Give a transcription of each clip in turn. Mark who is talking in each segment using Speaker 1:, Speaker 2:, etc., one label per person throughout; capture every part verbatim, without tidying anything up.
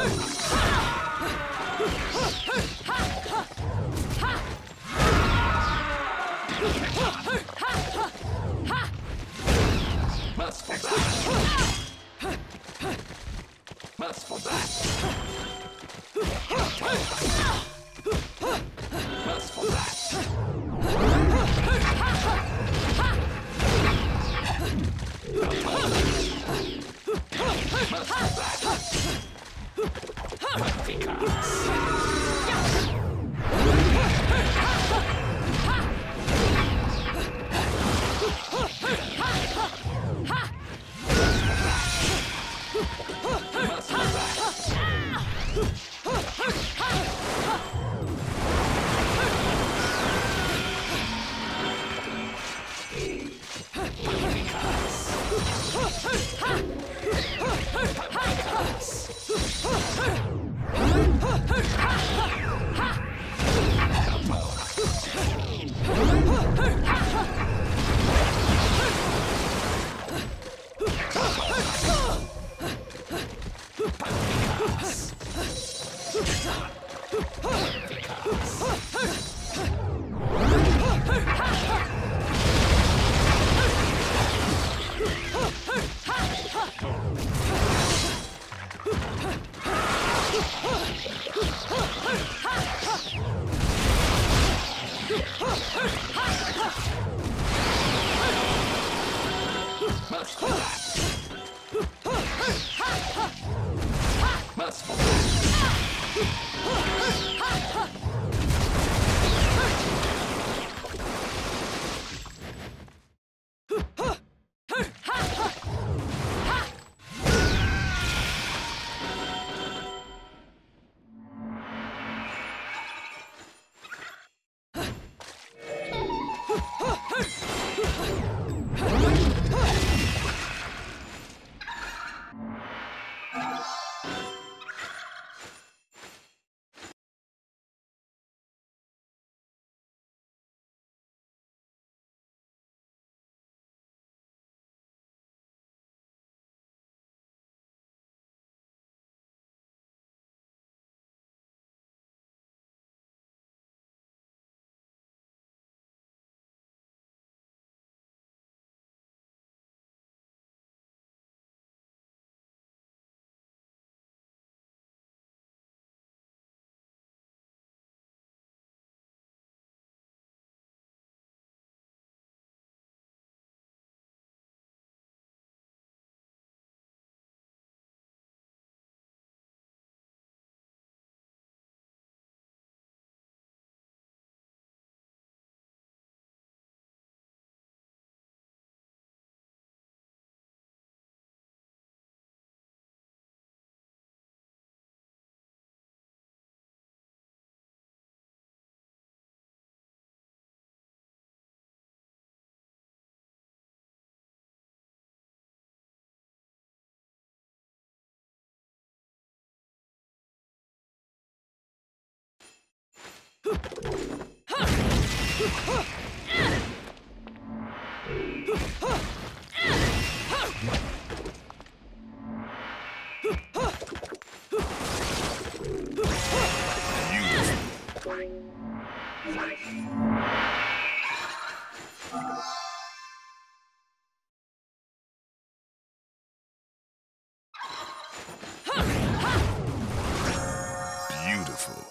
Speaker 1: Beautiful.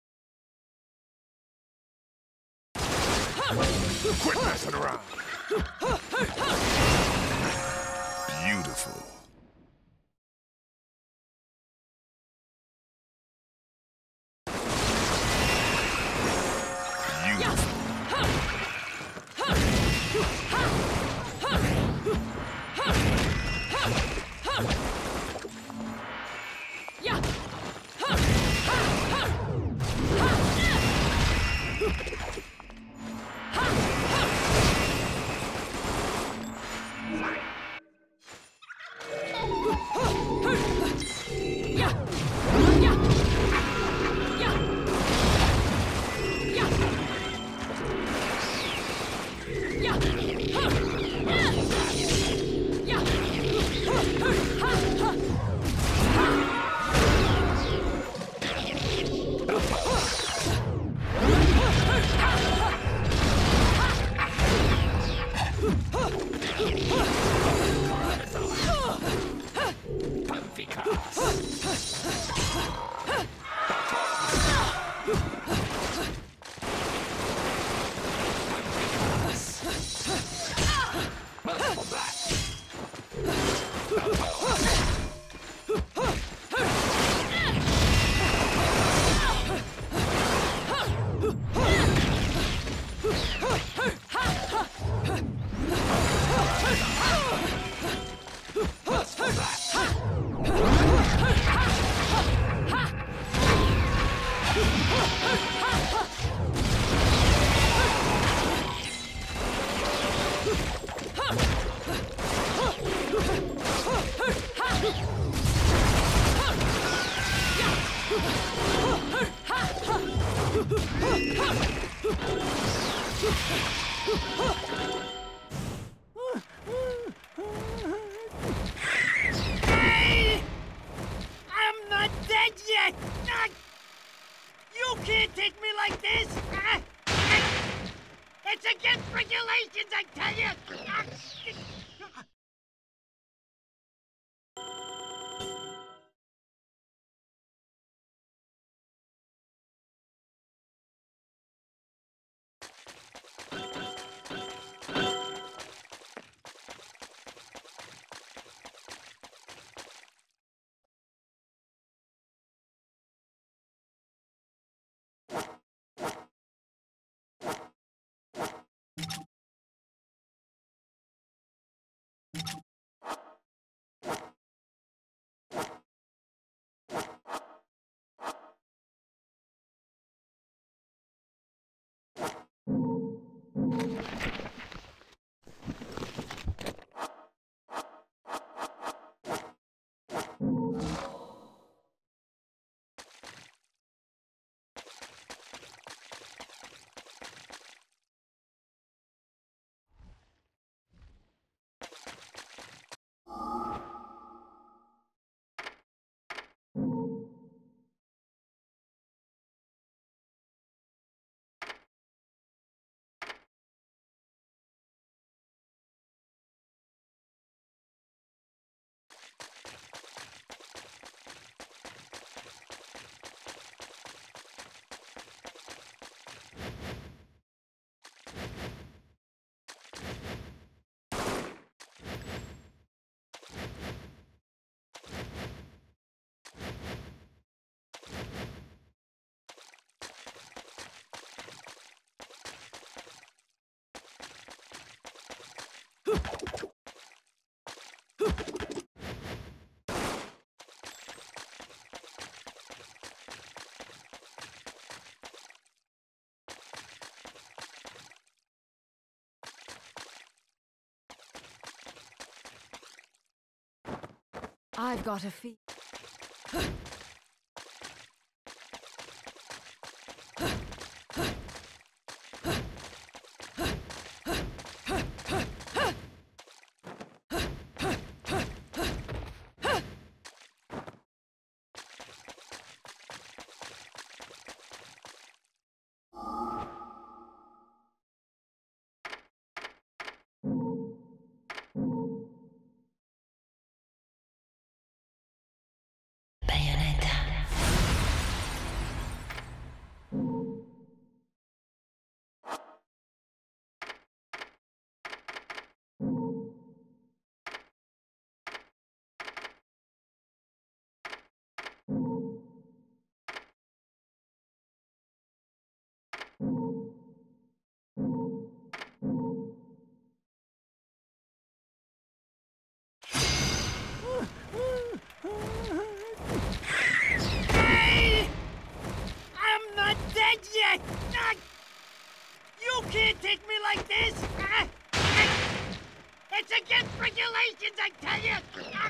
Speaker 1: Quit messing around. Beautiful.
Speaker 2: Hey! I'm not dead yet! Ah! You can't take me like this! Ah! It's against regulations, I tell you! Ah!
Speaker 3: I've got a fee.
Speaker 2: Hey! I'm not dead yet! Ah! You can't take me like this! Ah! Ah! It's against regulations, I tell you! Ah!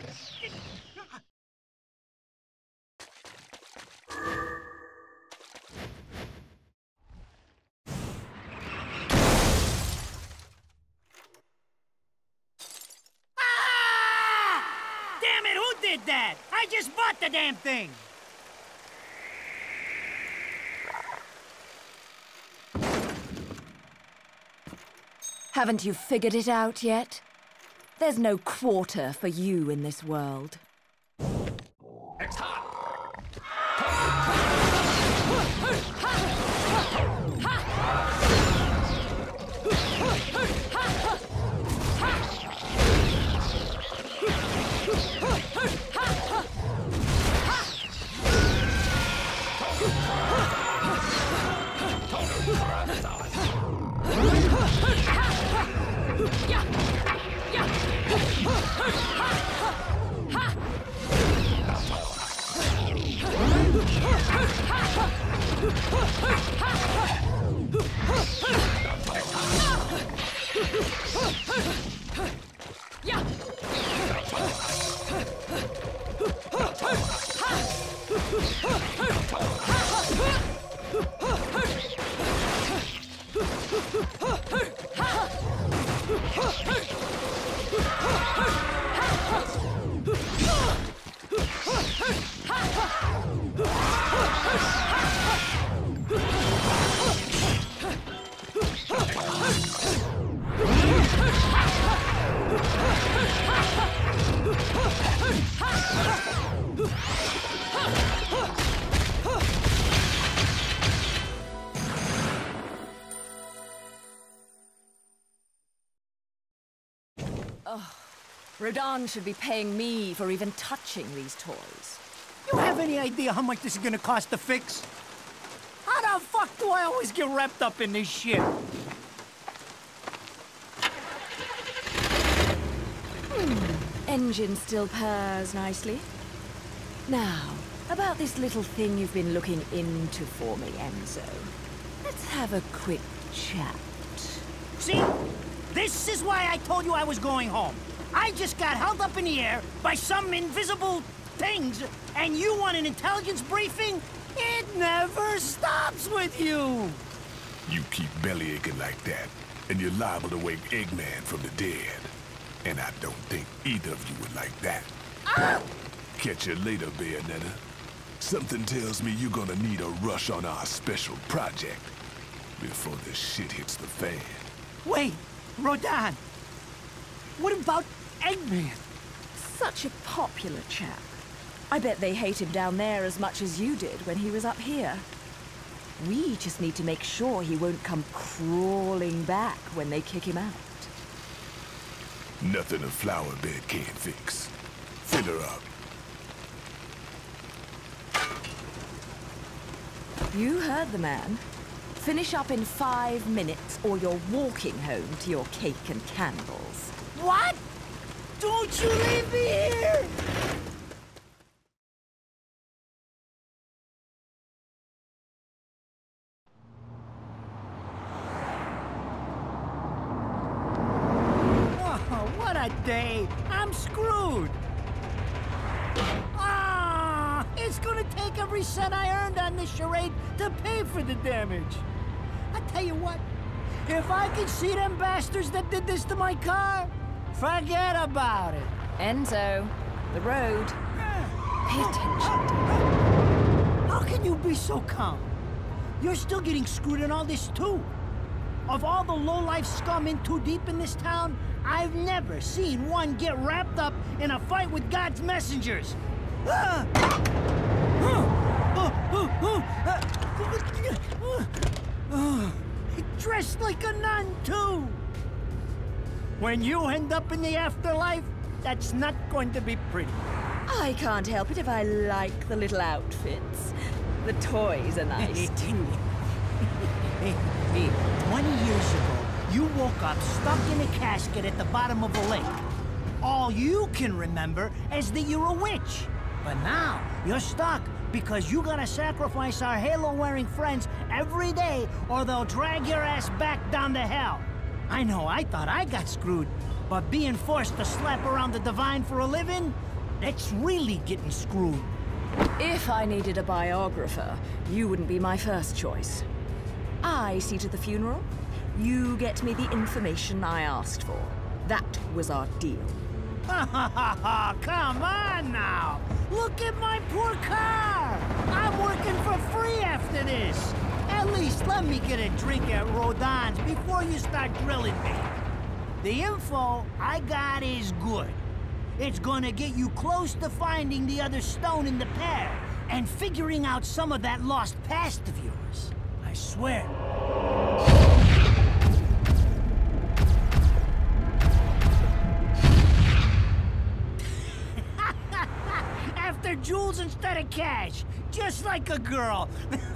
Speaker 2: Ah! Damn it, who did that? I just bought the damn thing!
Speaker 3: Haven't you figured it out yet? There's no quarter for you in this world.
Speaker 1: X hot.
Speaker 3: Rodin should be paying me for even touching these toys.
Speaker 4: You have any idea how much this is gonna cost to fix? How the fuck do I always get wrapped up in this shit?
Speaker 3: Hmm. Engine still purrs nicely. Now, about this little thing you've been looking into for me, Enzo. Let's have a quick chat.
Speaker 4: See? This is why I told you I was going home. I just got held up in the air by some invisible things, and you want an intelligence briefing? It never stops with you!
Speaker 1: You keep belly aching like that, and you're liable to wake Eggman from the dead. And I don't think either of you would like that.
Speaker 4: Ah!
Speaker 1: Catch you later, Bayonetta. Something tells me you're gonna need a rush on our special project before this shit hits the fan.
Speaker 4: Wait, Rodin. What about Eggman?
Speaker 3: Such a popular chap. I bet they hate him down there as much as you did when he was up here. We just need to make sure he won't come crawling back when they kick him out.
Speaker 1: Nothing a flower bed can't fix. Fill her up.
Speaker 3: You heard the man. Finish up in five minutes or you're walking home to your cake and candles.
Speaker 4: What? Don't you leave me here! Oh, what a day! I'm screwed! Ah, it's gonna take every cent I earned on this charade to pay for the damage. I tell you what, if I could see them bastards that did this to my car, forget about it.
Speaker 3: Enzo, the road. Pay attention.
Speaker 4: How can you be so calm? You're still getting screwed in all this too. Of all the low-life scum in too deep in this town, I've never seen one get wrapped up in a fight with God's messengers. Ah! Dressed like a nun, too! When you end up in the afterlife, that's not going to be pretty.
Speaker 3: I can't help it if I like the little outfits. The toys are nice, too.
Speaker 4: Hey, hey, twenty years ago, you woke up stuck in a casket at the bottom of a lake. All you can remember is that you're a witch. But now, you're stuck because you gotta sacrifice our halo-wearing friends every day or they'll drag your ass back down to hell. I know, I thought I got screwed, but being forced to slap around the Divine for a living, that's really getting screwed.
Speaker 3: If I needed a biographer, you wouldn't be my first choice. I see to the funeral. You get me the information I asked for. That was our deal.
Speaker 4: Ha ha ha ha! Come on now! Look at my poor car! I'm working for free after this! At least let me get a drink at Rodin's before you start drilling me. The info I got is good. It's gonna get you close to finding the other stone in the pair and figuring out some of that lost past of yours. I swear. After jewels instead of cash, just like a girl.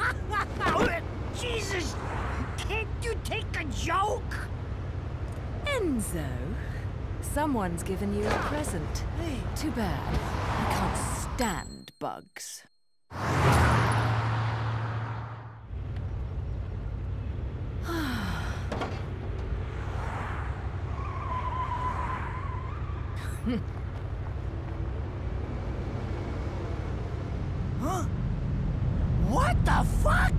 Speaker 4: Jesus, can't you take a joke?
Speaker 3: Enzo, someone's given you a present. Too bad. I can't stand bugs.
Speaker 4: Huh? What the fuck?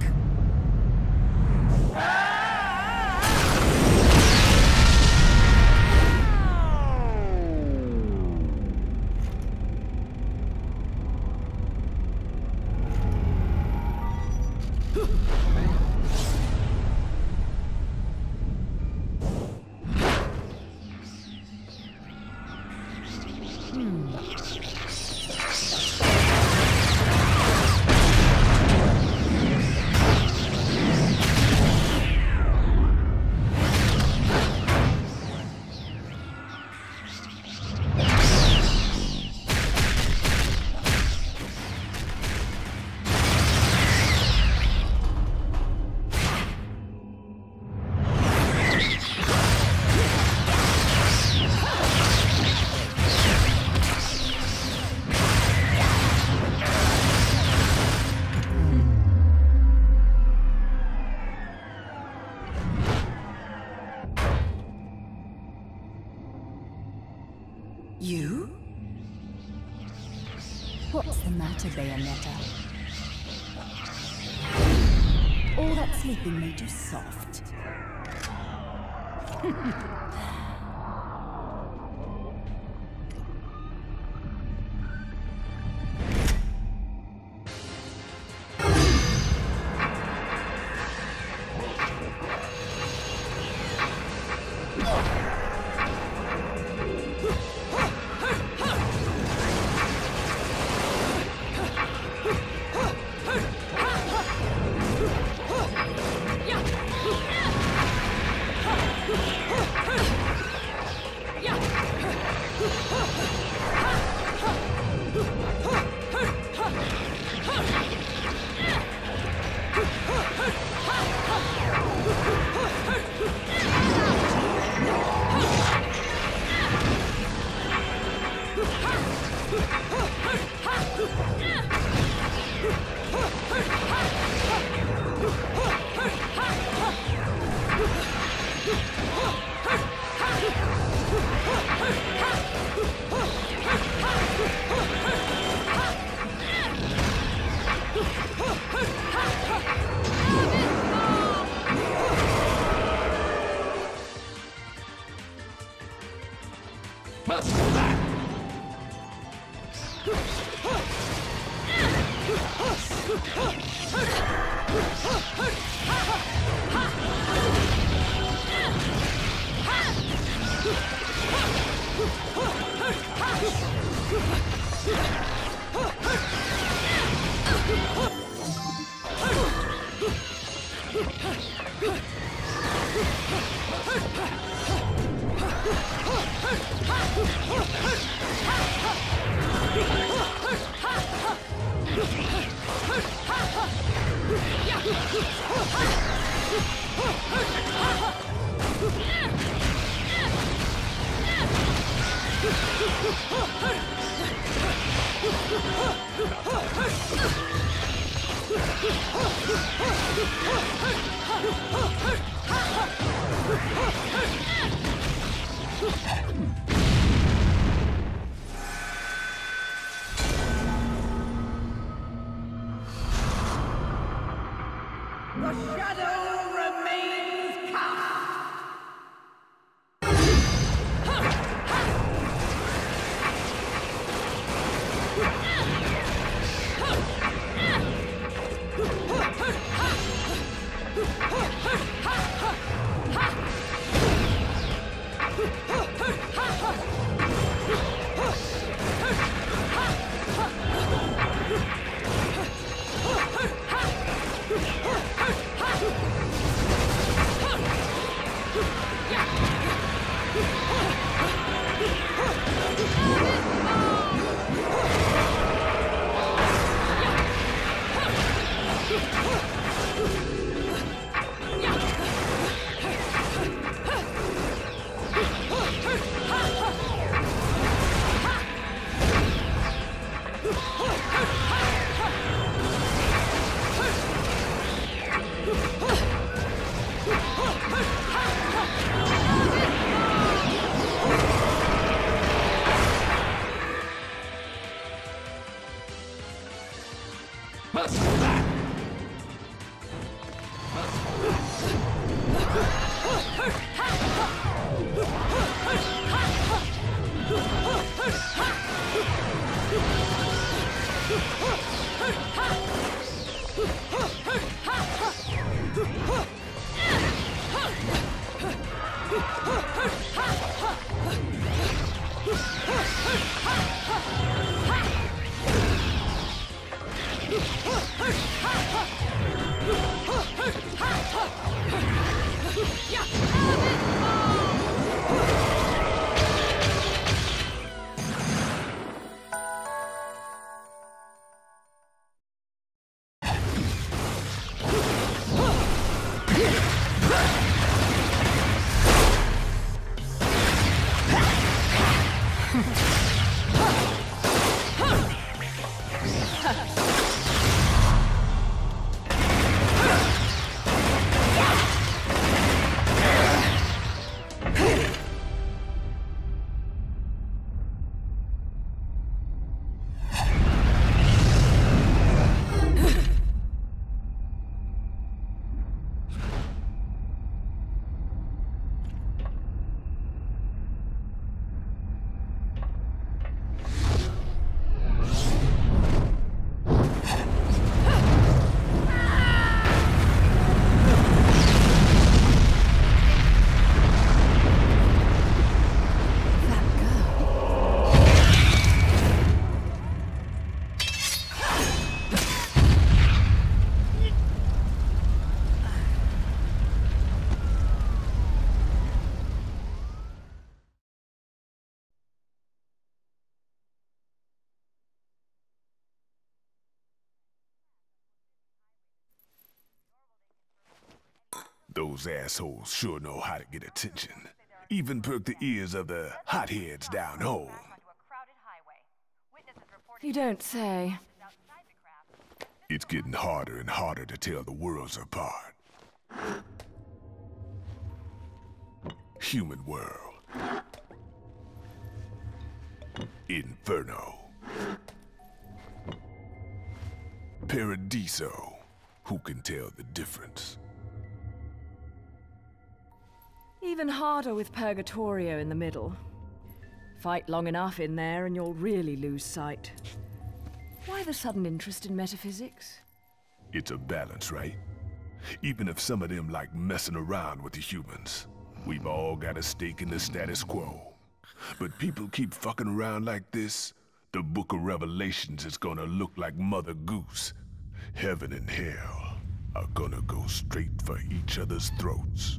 Speaker 3: You?
Speaker 5: What's the matter, Bayonetta? All that sleeping made you soft.
Speaker 3: Yeah.
Speaker 1: Those assholes sure know how to get attention. Even perk the ears of the hotheads down home.
Speaker 3: You don't say.
Speaker 1: It's getting harder and harder to tell the worlds apart. Human world. Inferno. Paradiso. Who can tell the difference?
Speaker 3: Even harder with Purgatorio in the middle. Fight long enough in there and you'll really lose sight. Why the sudden interest in metaphysics?
Speaker 1: It's a balance, right? Even if some of them like messing around with the humans, we've all got a stake in the status quo. But people keep fucking around like this, the Book of Revelations is gonna look like Mother Goose. Heaven and hell are gonna go straight for each other's throats.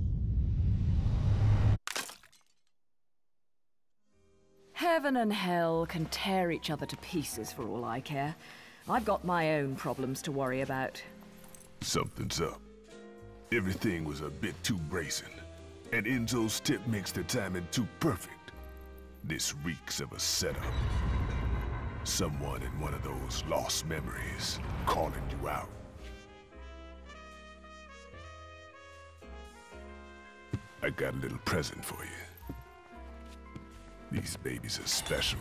Speaker 3: Heaven and hell can tear each other to pieces for all I care. I've got my own problems to worry about.
Speaker 1: Something's up. Everything was a bit too brazen, and Enzo's tip makes the timing too perfect. This reeks of a setup. Someone in one of those lost memories calling you out. I got a little present for you. These babies are special.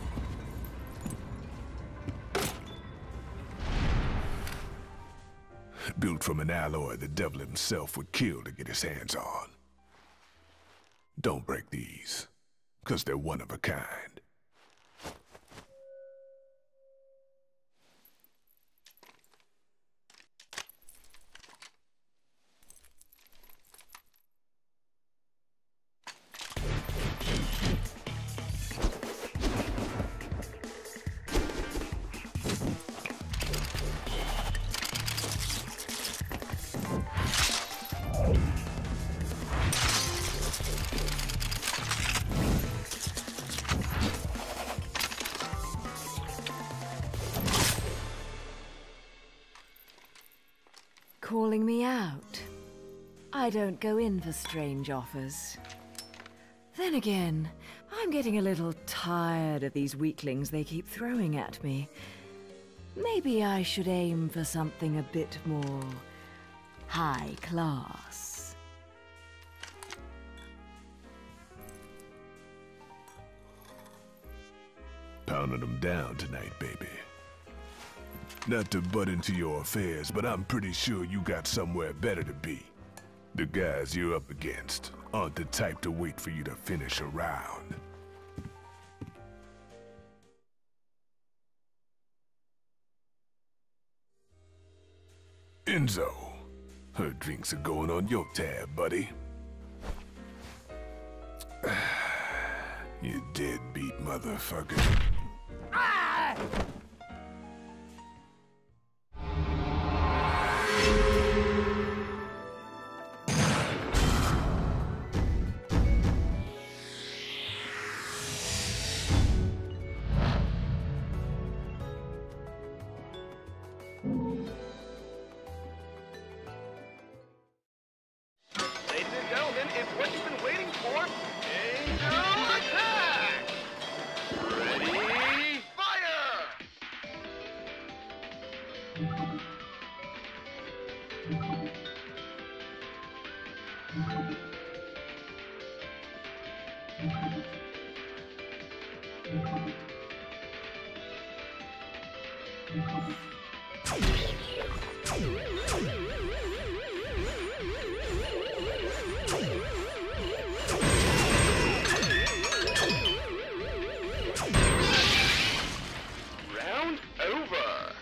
Speaker 1: Built from an alloy the devil himself would kill to get his hands on. Don't break these, 'cause they're one of a kind.
Speaker 3: Calling me out. I don't go in for strange offers. Then again, I'm getting a little tired of these weaklings they keep throwing at me. Maybe I should aim for something a bit more high class.
Speaker 1: Pounding them down tonight, baby. Not to butt into your affairs, but I'm pretty sure you got somewhere better to be. The guys you're up against aren't the type to wait for you to finish a round. Enzo, her drinks are going on your tab, buddy. You deadbeat motherfucker.
Speaker 2: Ah!
Speaker 6: Round over.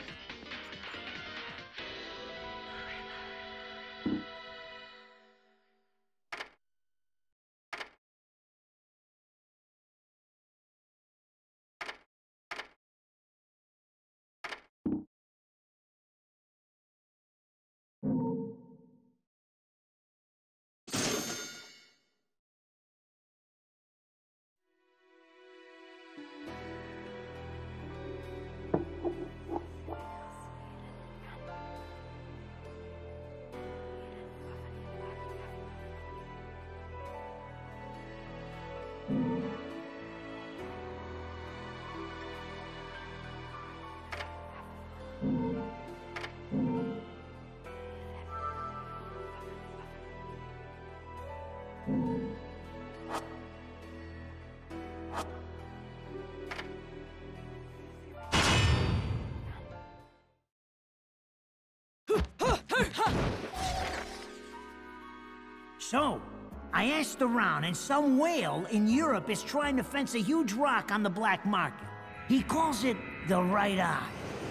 Speaker 4: So, I asked around, and some whale in Europe is trying to fence a huge rock on the black market. He calls it the Right Eye,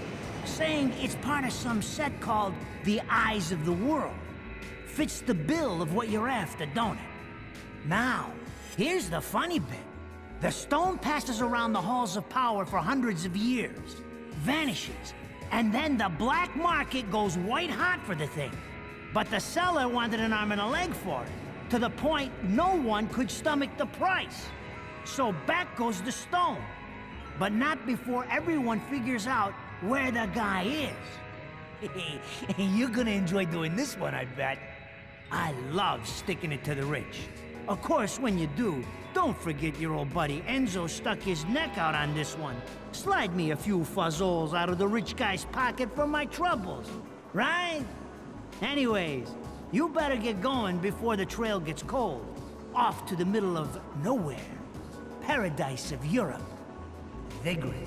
Speaker 4: saying it's part of some set called the Eyes of the World. Fits the bill of what you're after, don't it? Now, here's the funny bit. The stone passes around the halls of power for hundreds of years, vanishes, and then the black market goes white hot for the thing. But the seller wanted an arm and a leg for it, to the point no one could stomach the price. So back goes the stone. But not before everyone figures out where the guy is. You're gonna enjoy doing this one, I bet. I love sticking it to the rich. Of course, when you do, don't forget your old buddy Enzo stuck his neck out on this one. Slide me a few fuzzoles out of the rich guy's pocket for my troubles, right? Anyways, you better get going before the trail gets cold. Off to the middle of nowhere. Paradise of Europe. Vigrid.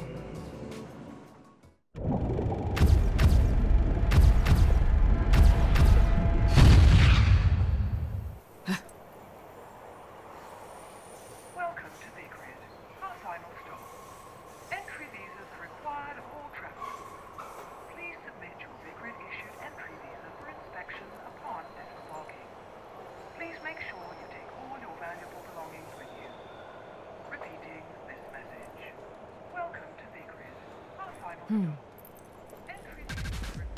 Speaker 7: Welcome to Vigrid, our final stop. Entry visas are required of all travelers. Please submit your Vigrid-issued entry visa for inspection upon disembarking. Please make sure you take all your valuable belongings with you. Repeating this message. Welcome to Vigrid, our final stop. Entry visas are required.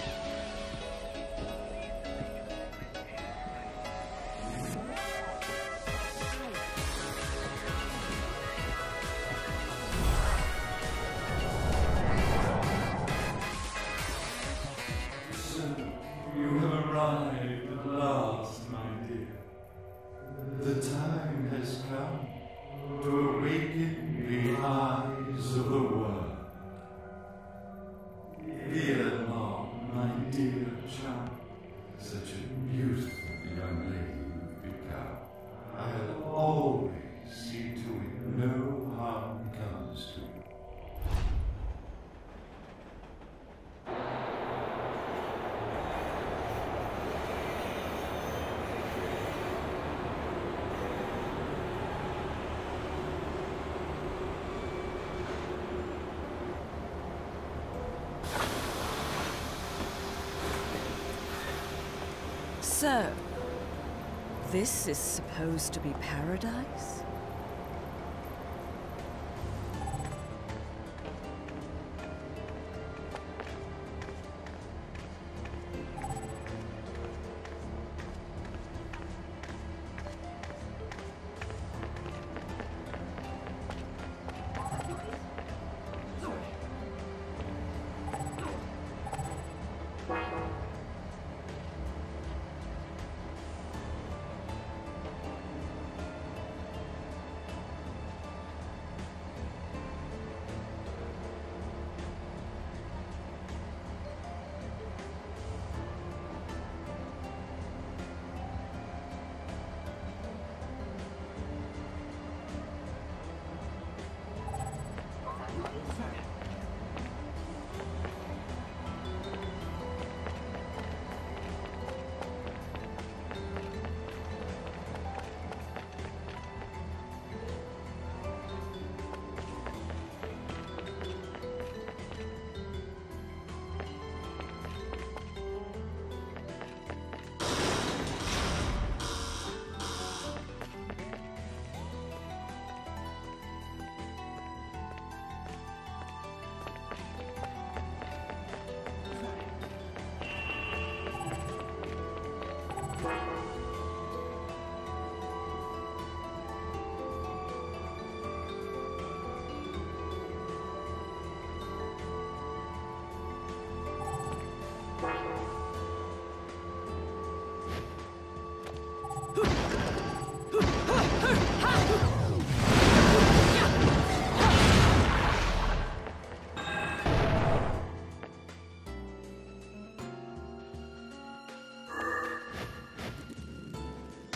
Speaker 8: You have arrived at last, my dear. The time has come to awaken the eyes of the world. Ere long, my dear child, such a beautiful young lady you've become. I'll always see to it no harm comes to you.
Speaker 3: So, this is supposed to be paradise?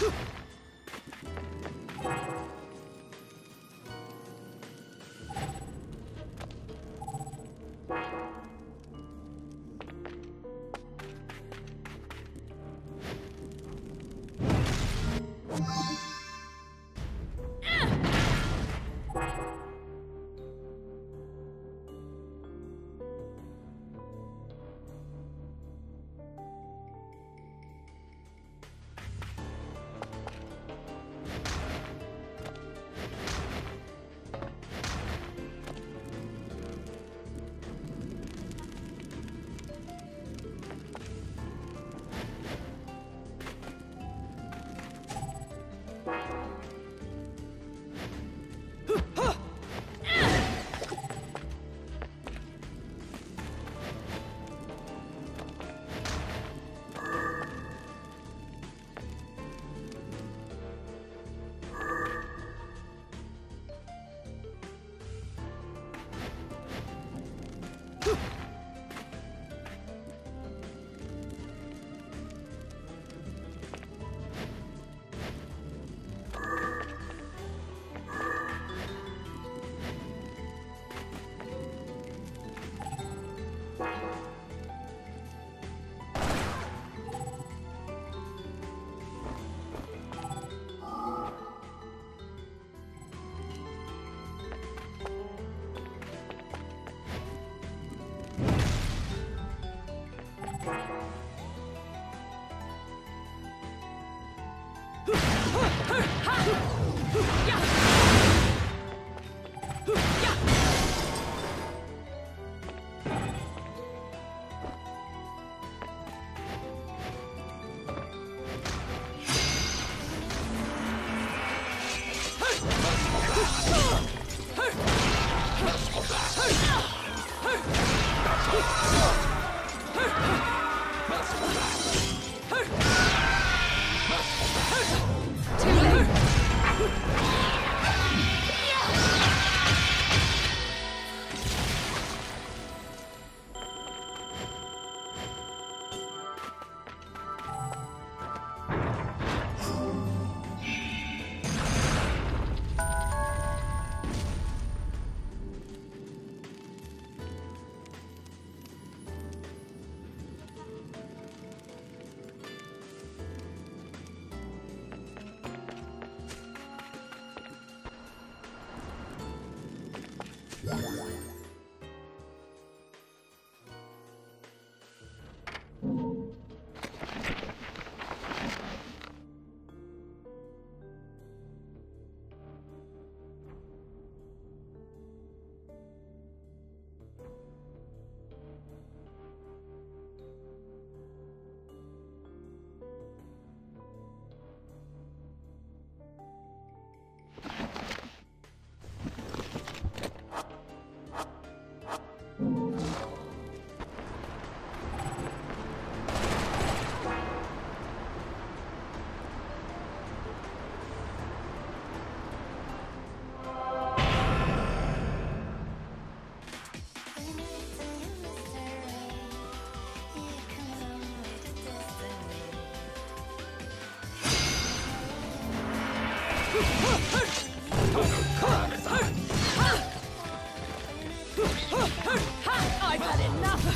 Speaker 3: I've had enough!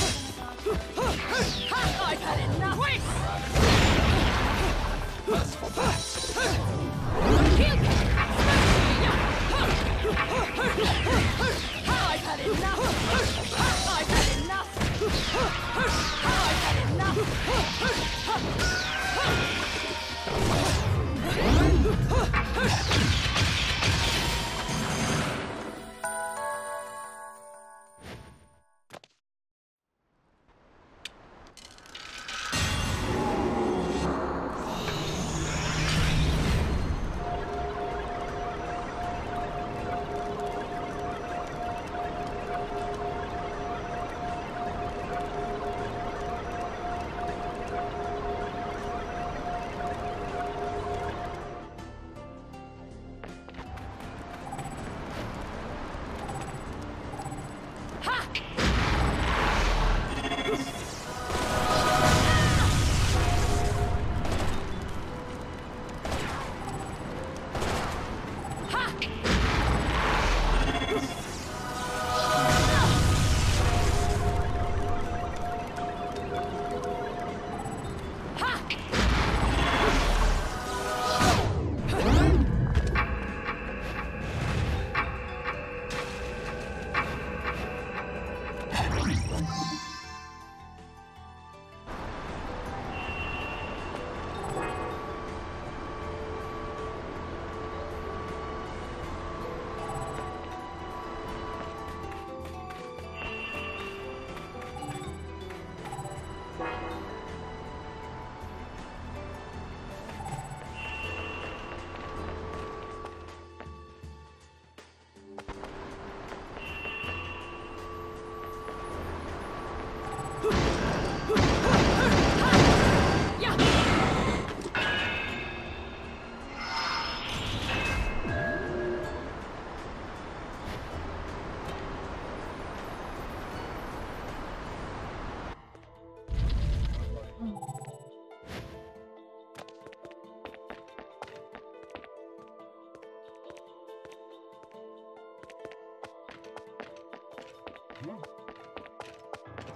Speaker 3: I've had enough! Wait! I've had enough! I've had enough! I've had enough!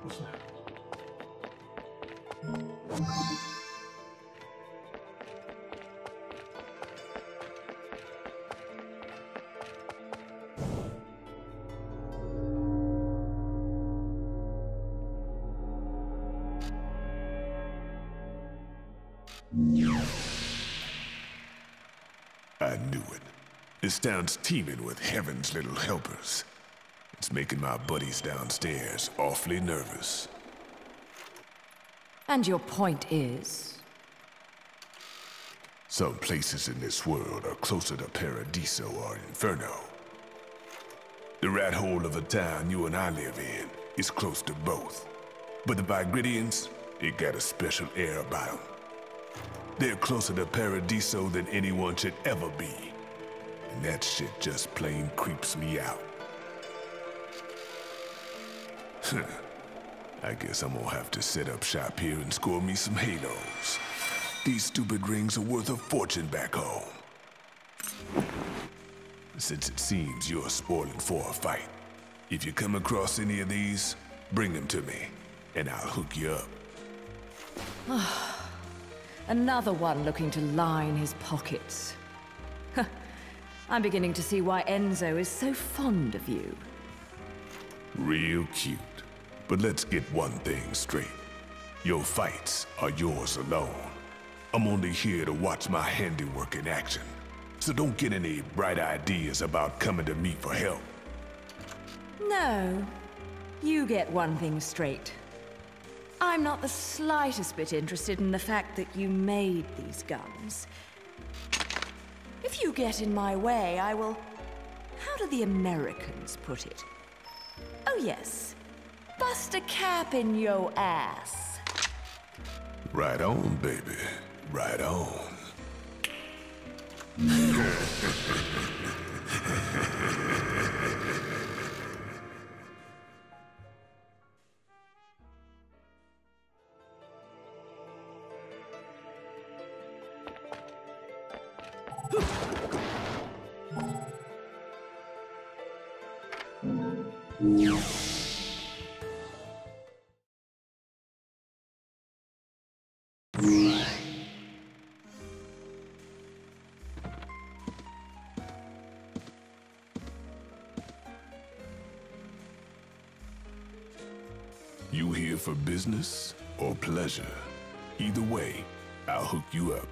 Speaker 1: I knew it. This town's teeming with heaven's little helpers. It's making my buddies downstairs awfully nervous.
Speaker 3: And your point is?
Speaker 1: Some places in this world are closer to Paradiso or Inferno. The rat hole of a town you and I live in is close to both. But the Vigridians, it got a special air about them. They're closer to Paradiso than anyone should ever be. And that shit just plain creeps me out. I guess I'm gonna have to set up shop here and score me some halos. These stupid rings are worth a fortune back home. Since it seems you're spoiling for a fight, if you come across any of these, bring them to me, and I'll hook you up.
Speaker 3: Another one looking to line his pockets. I'm beginning to see why Enzo is so fond of you.
Speaker 1: Real cute. But let's get one thing straight. Your fights are yours alone. I'm only here to watch my handiwork in action. So don't get any bright ideas about coming to me for help.
Speaker 3: No. You get one thing straight. I'm not the slightest bit interested in the fact that you made these guns. If you get in my way, I will... How do the Americans put it? Oh yes. Bust a cap in yo ass.
Speaker 1: Right on, baby. Right on. You here for business or pleasure? Either way, I'll hook you up.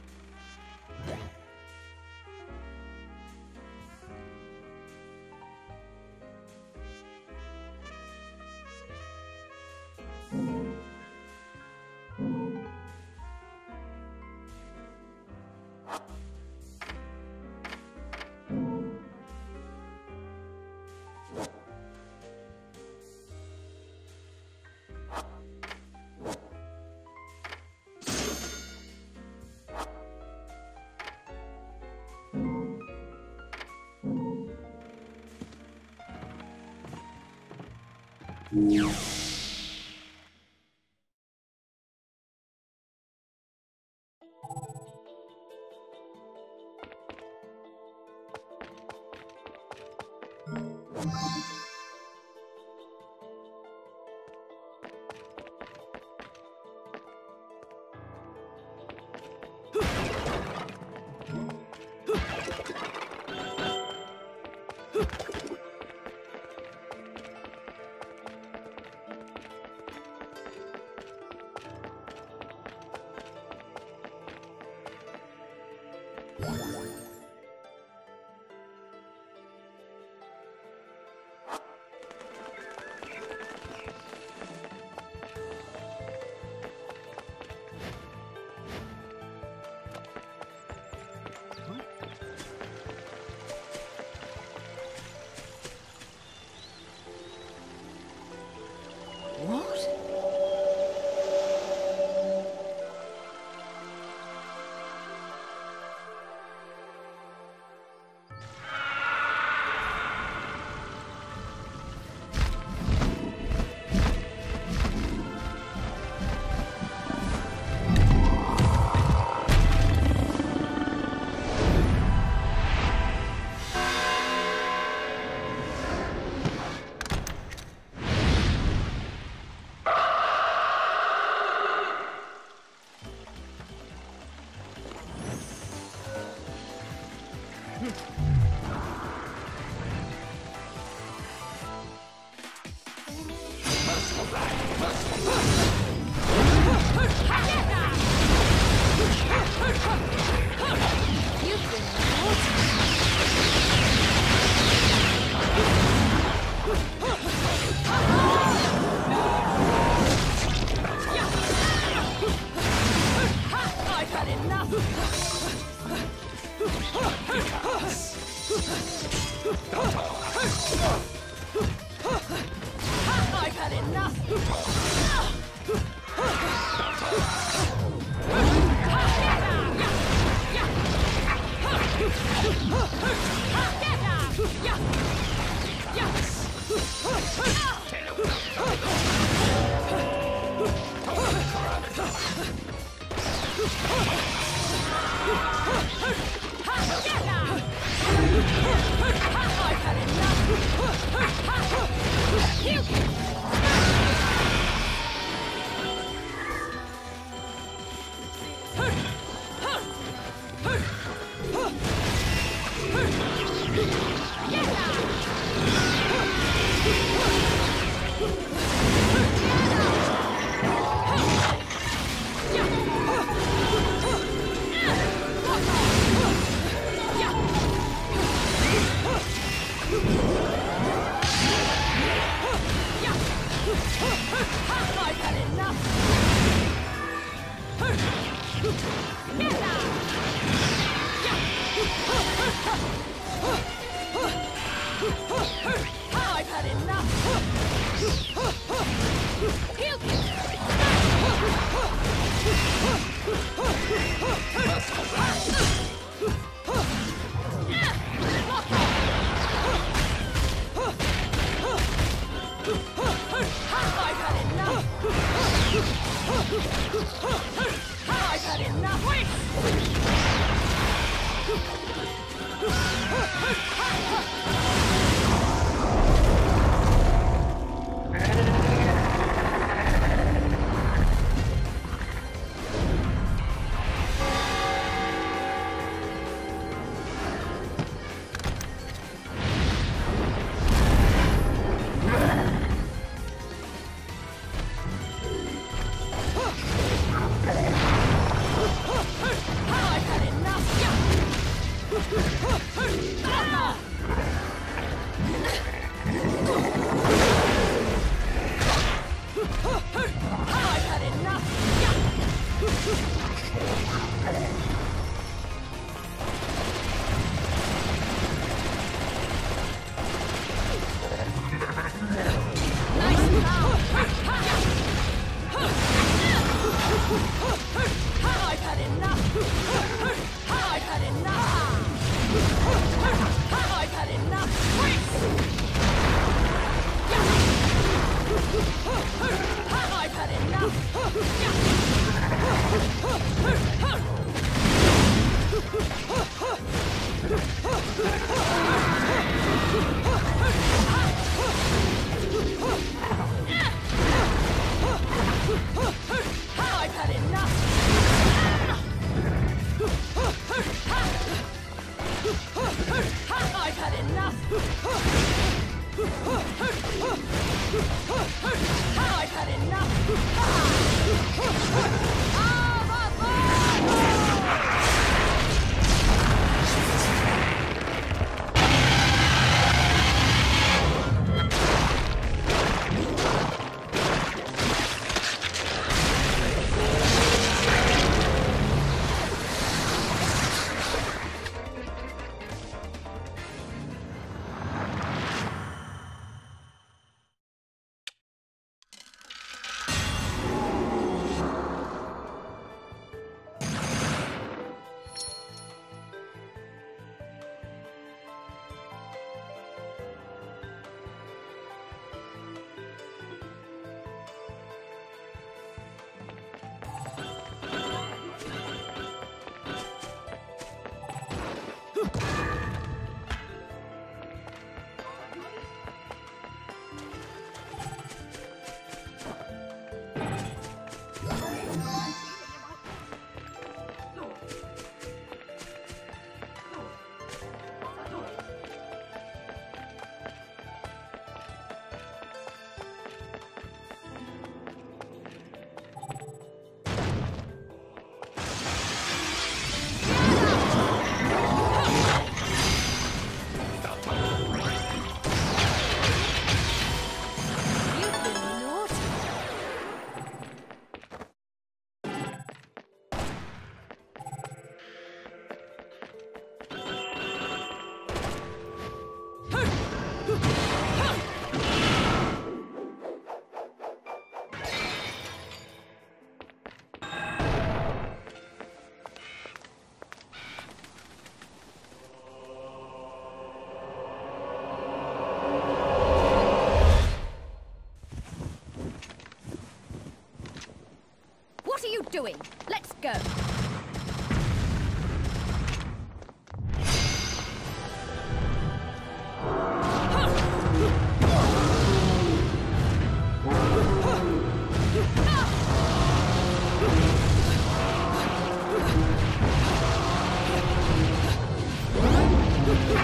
Speaker 3: What?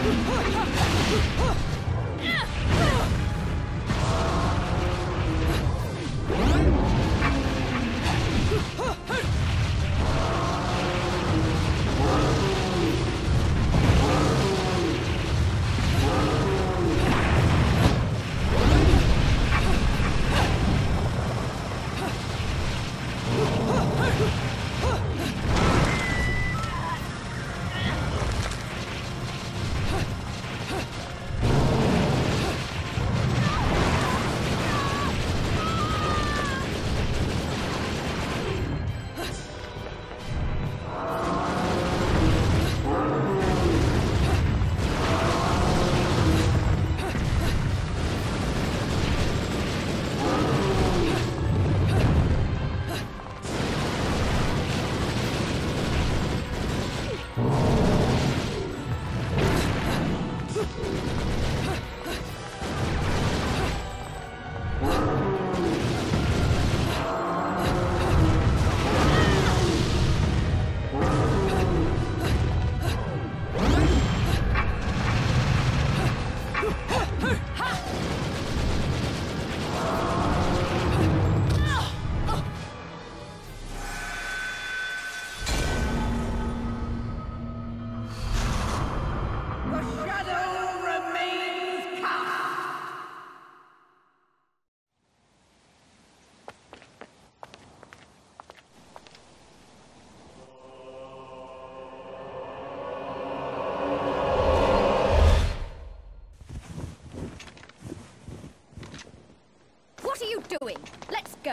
Speaker 6: What are you doing? Let's go.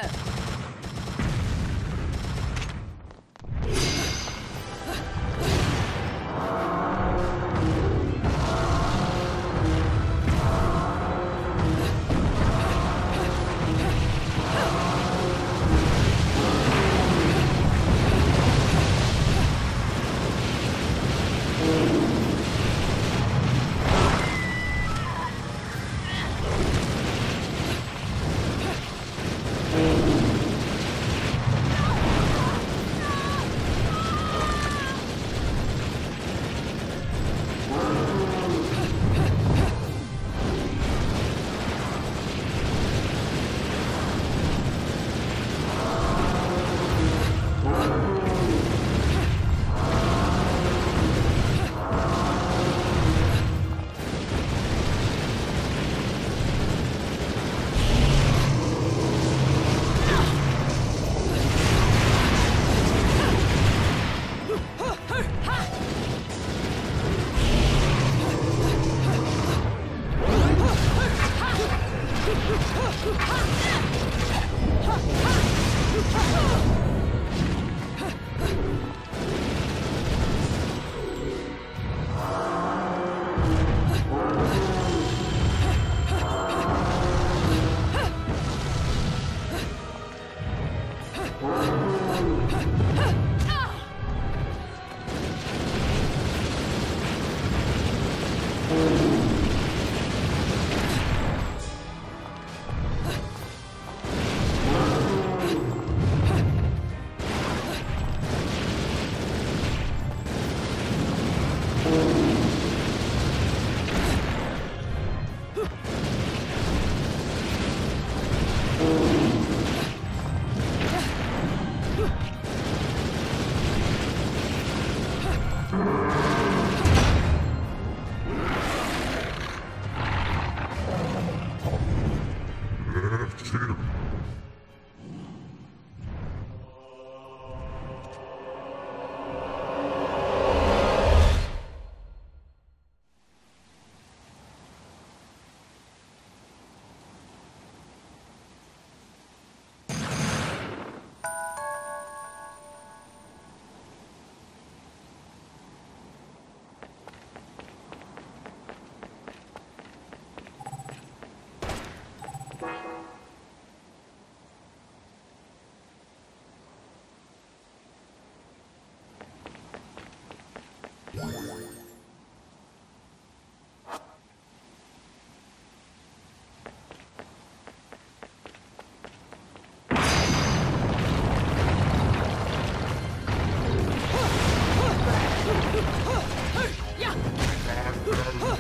Speaker 2: Yeah!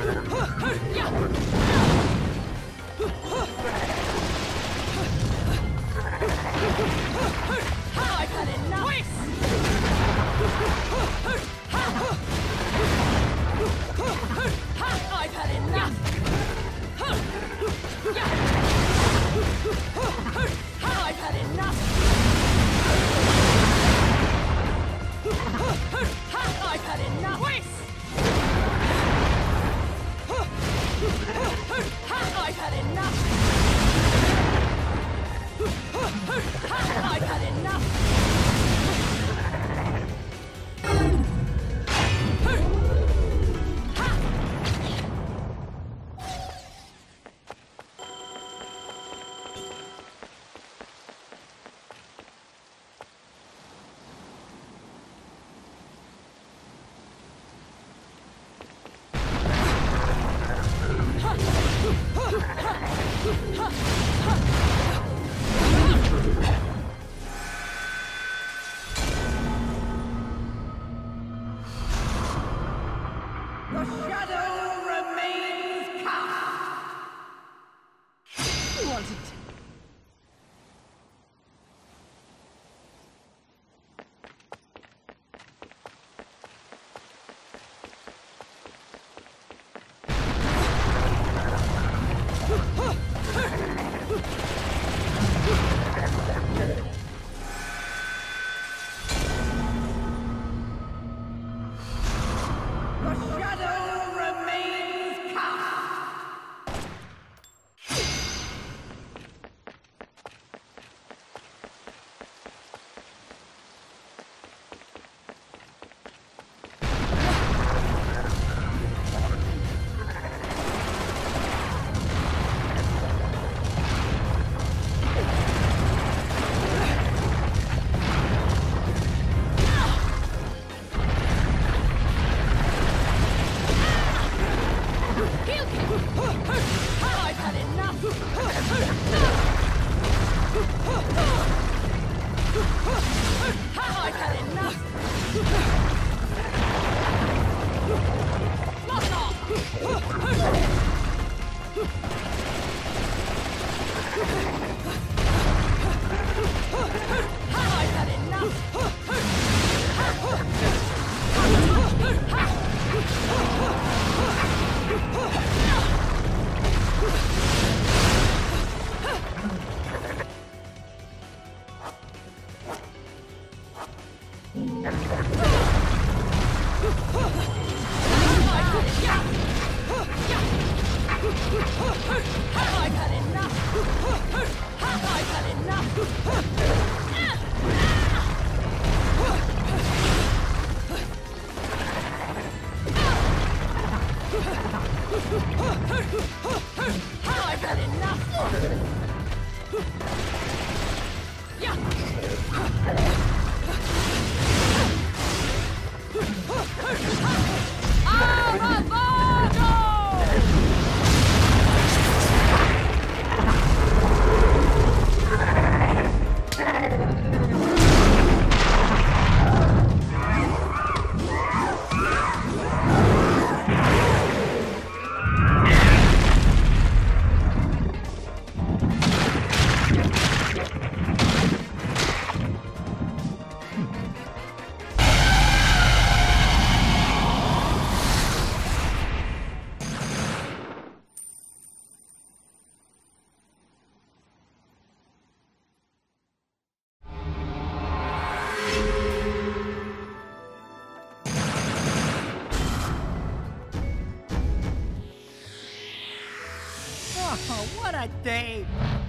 Speaker 4: Oh, what a day!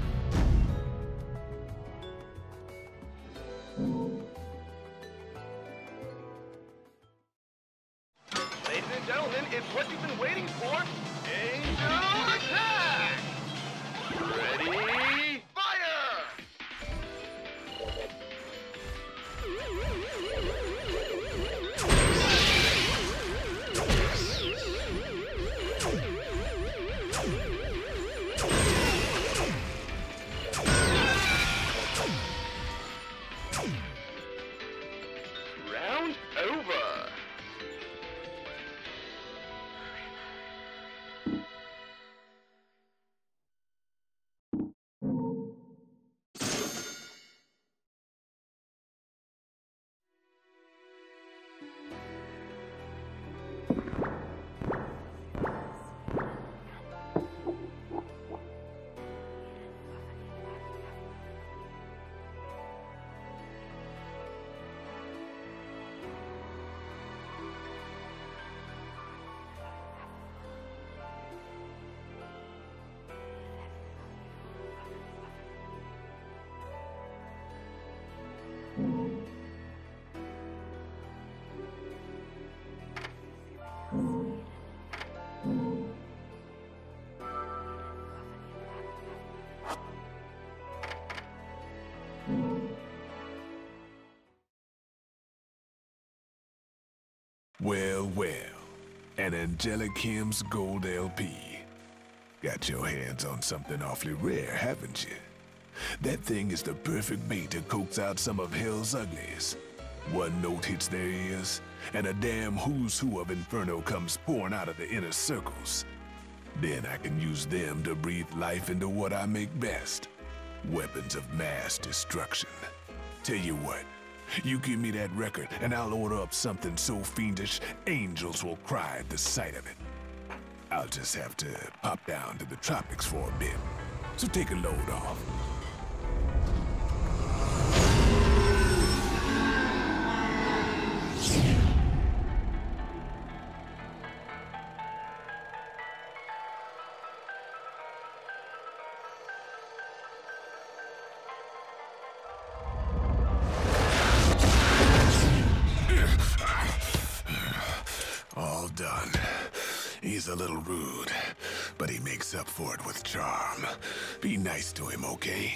Speaker 9: Ladies and gentlemen, it's what you've been waiting for. Angel attack! Ready, fire! Round over.
Speaker 1: Well, well, an Angelic Hymns Gold L P. Got your hands on something awfully rare, haven't you? That thing is the perfect bait to coax out some of hell's uglies. One note hits their ears, and a damn who's who of Inferno comes pouring out of the inner circles. Then I can use them to breathe life into what I make best. Weapons of mass destruction. Tell you what, you give me that record and I'll order up something so fiendish, angels will cry at the sight of it. I'll just have to pop down to the tropics for a bit, so take a load off. All done. He's a little rude, but he makes up for it with charm. Be nice to him, okay?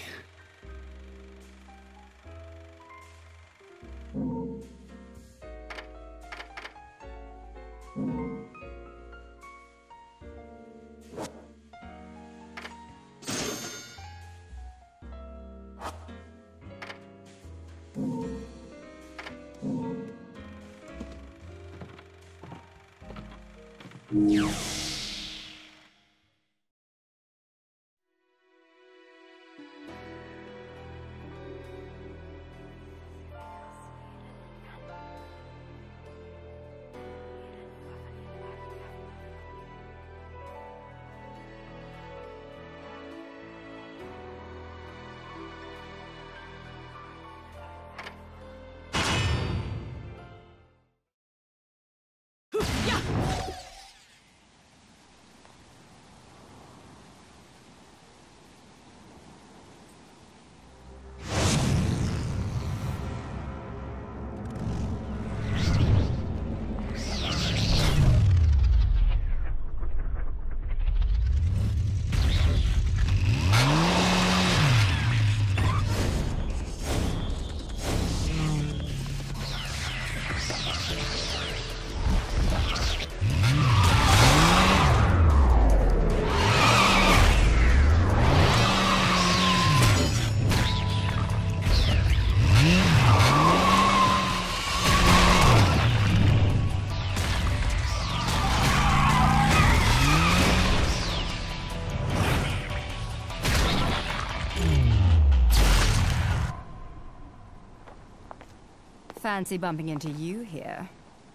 Speaker 6: Fancy bumping into you here.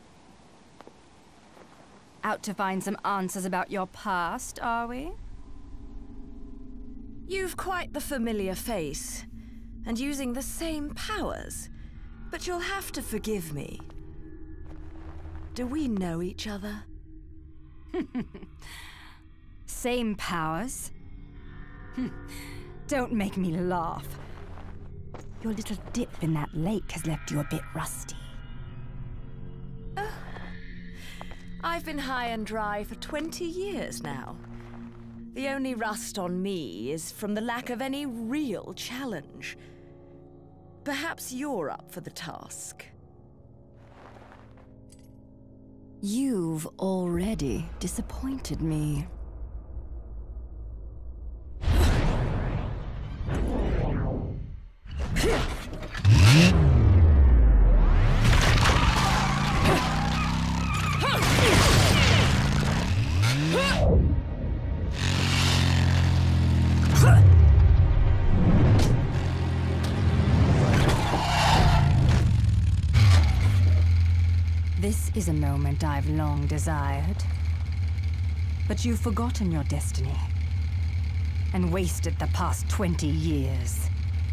Speaker 6: Out to find some answers about your past, are we?
Speaker 3: You've quite the familiar face, and using the same powers. But you'll have to forgive me. Do we know each other?
Speaker 6: Same powers? Don't make me laugh. Your little dip in that lake has left you a bit rusty.
Speaker 3: Oh. I've been high and dry for twenty years now. The only rust on me is from the lack of any real challenge. Perhaps you're up for the task.
Speaker 6: You've already disappointed me. This is a moment I've long desired. But you've forgotten your destiny and wasted the past twenty years.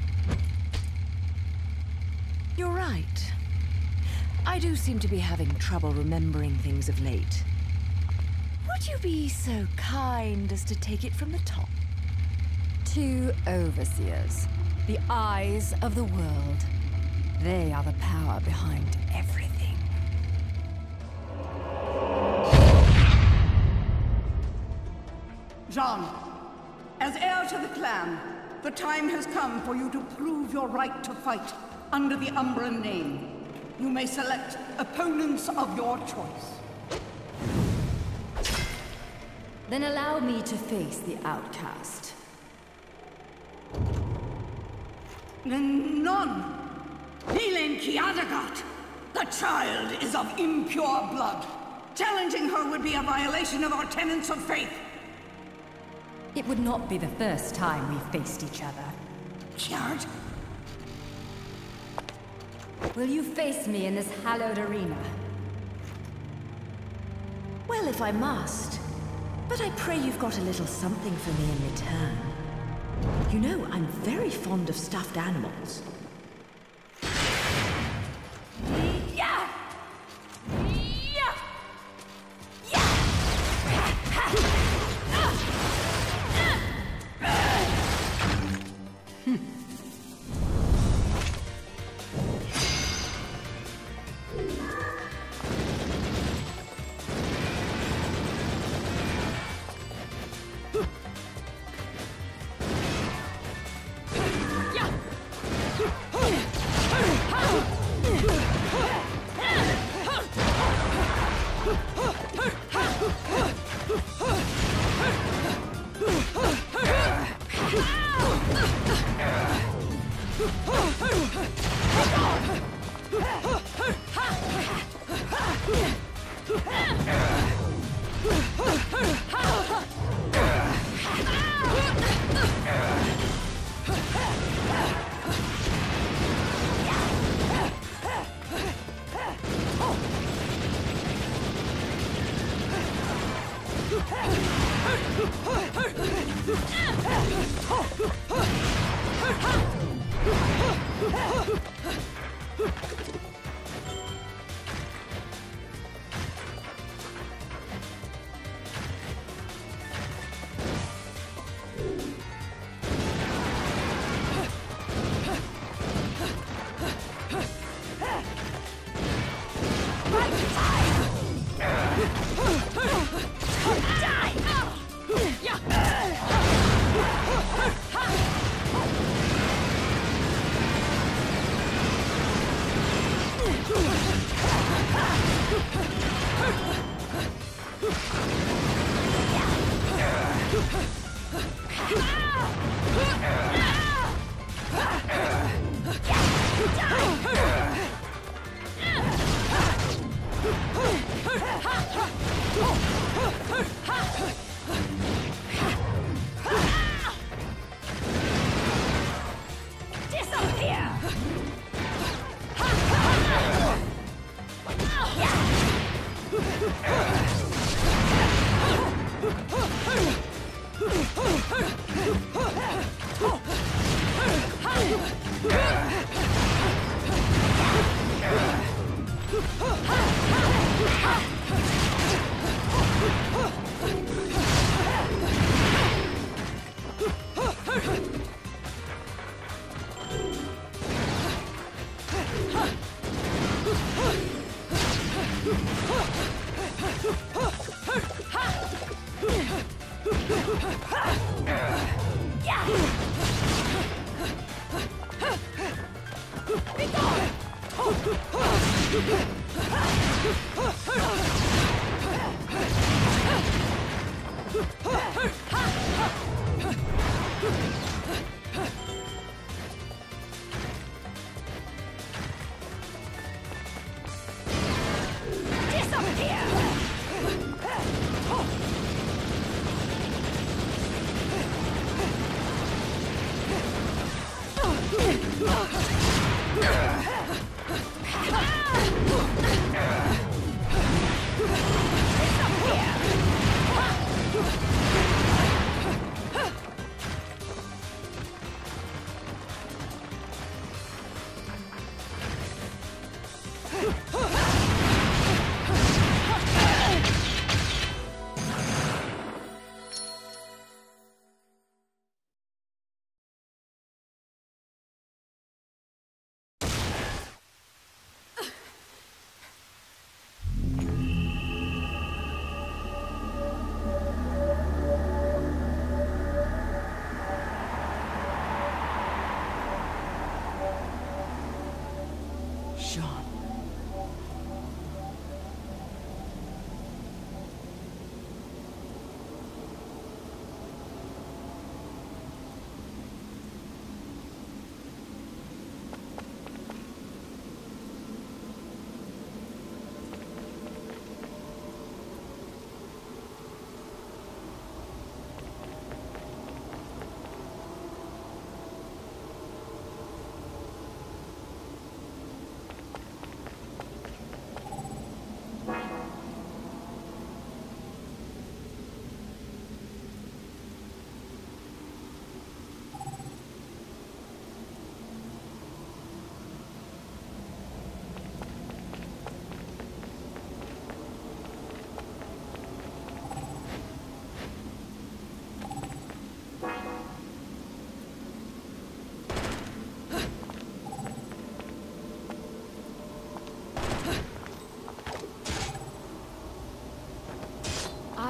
Speaker 3: You're right. I do seem to be having trouble remembering things of late. Would you be so kind as to take it from the top?
Speaker 6: Two overseers, the eyes of the world. They are the power behind everything.
Speaker 10: Jean, as heir to the clan, the time has come for you to prove your right to fight under the Umbran name. You may select opponents of your choice.
Speaker 3: Then allow me to face the outcast.
Speaker 10: None. Helene Kiadagat. The child is of impure blood. Challenging her would be a violation of our tenets of faith.
Speaker 6: It would not be the first time we faced each other.
Speaker 10: Kiard?
Speaker 6: Will you face me in this hallowed arena?
Speaker 3: Well, if I must. But I pray you've got a little something for me in return. You know, I'm very fond of stuffed animals.
Speaker 10: Yeah!
Speaker 3: Yeah! Be gone!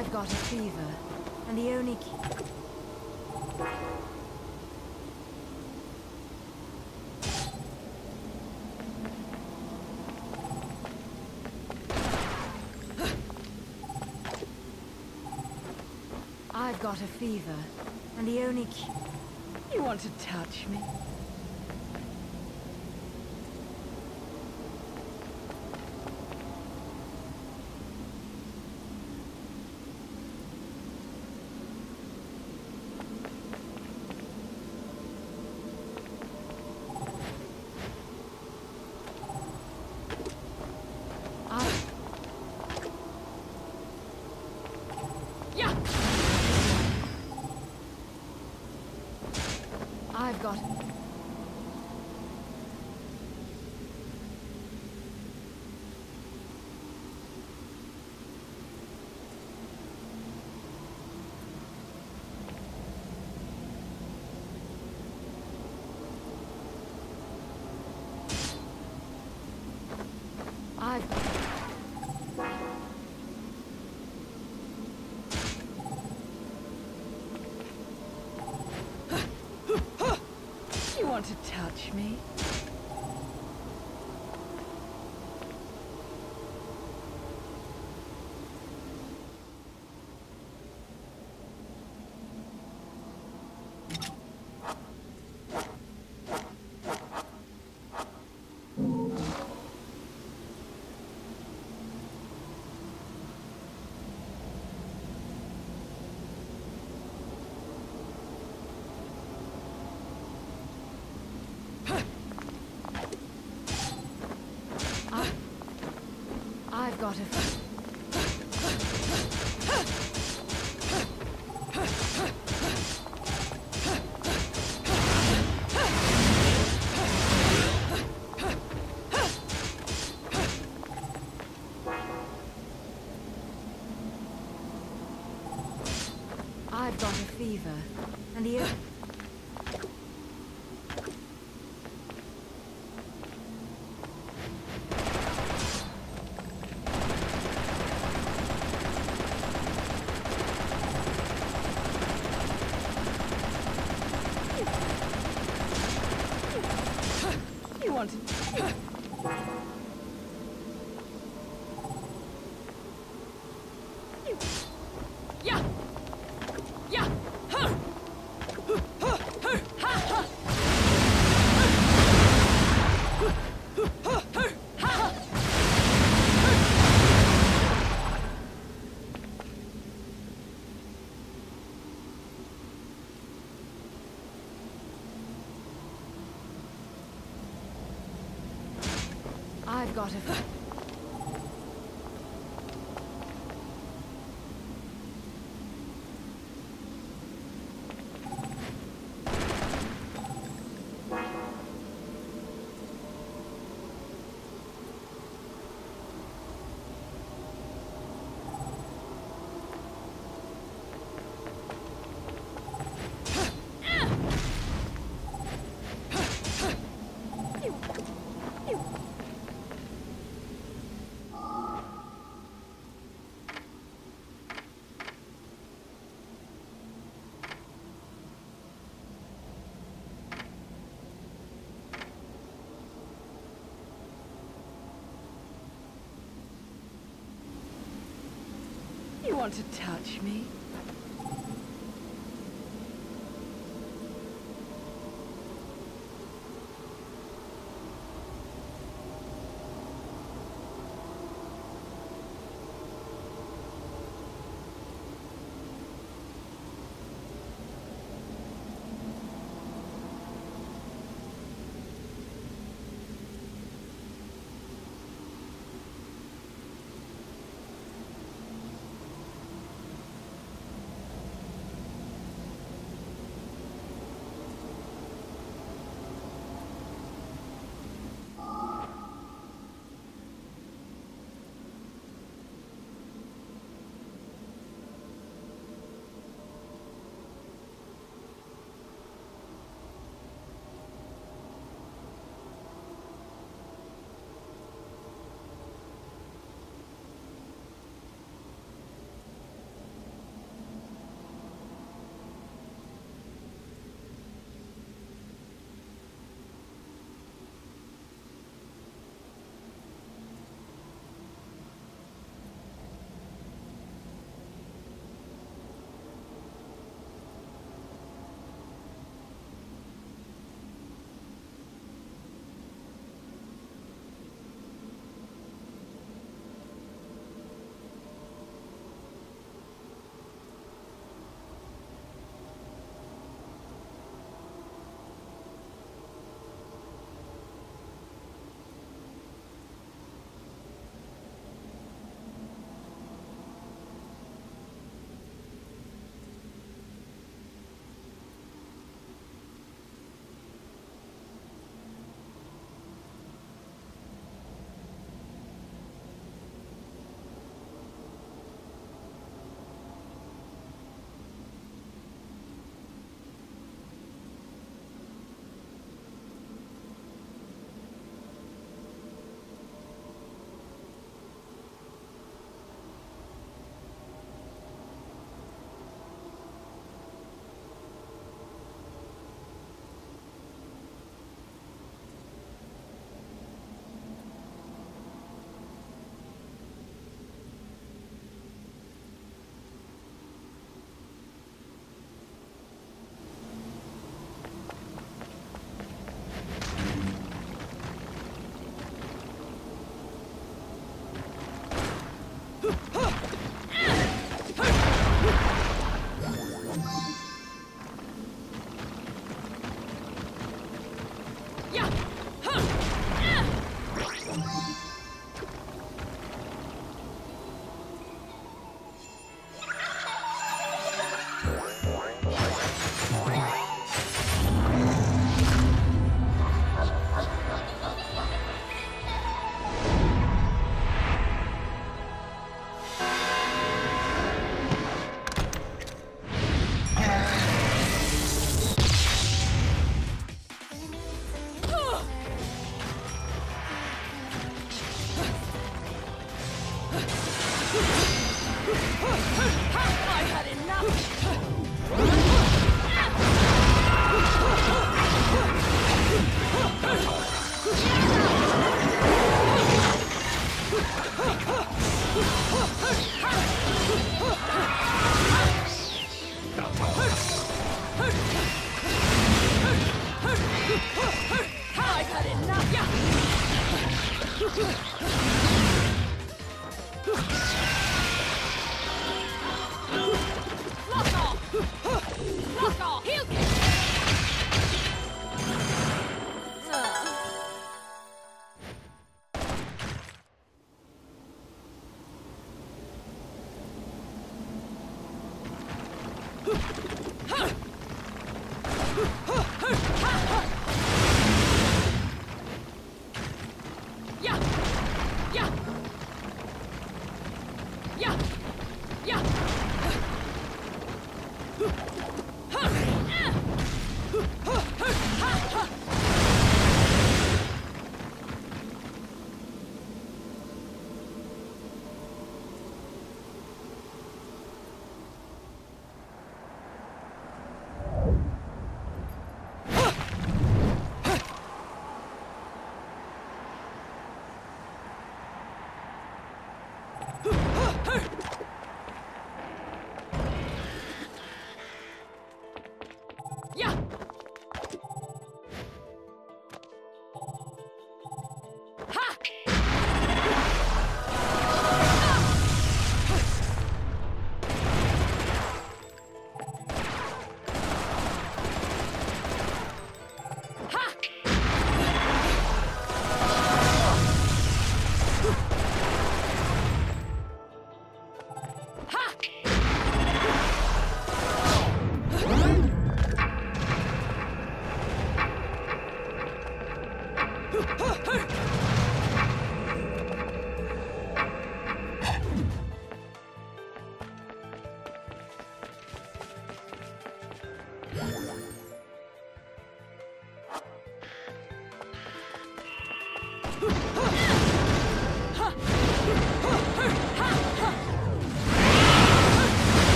Speaker 6: I've got a fever, and the only key... I've got a fever, and the only key...
Speaker 3: You want to touch me?
Speaker 6: I've got... I've...
Speaker 3: You want to touch me?
Speaker 6: I've got a... I've got a fever, and the...
Speaker 3: You want to...
Speaker 6: Yeah! Yeah! Huh! Ha! Ha! I've got a...
Speaker 3: You want to touch me? I had enough! I've had enough! Lock off! Lock off! Heel kick!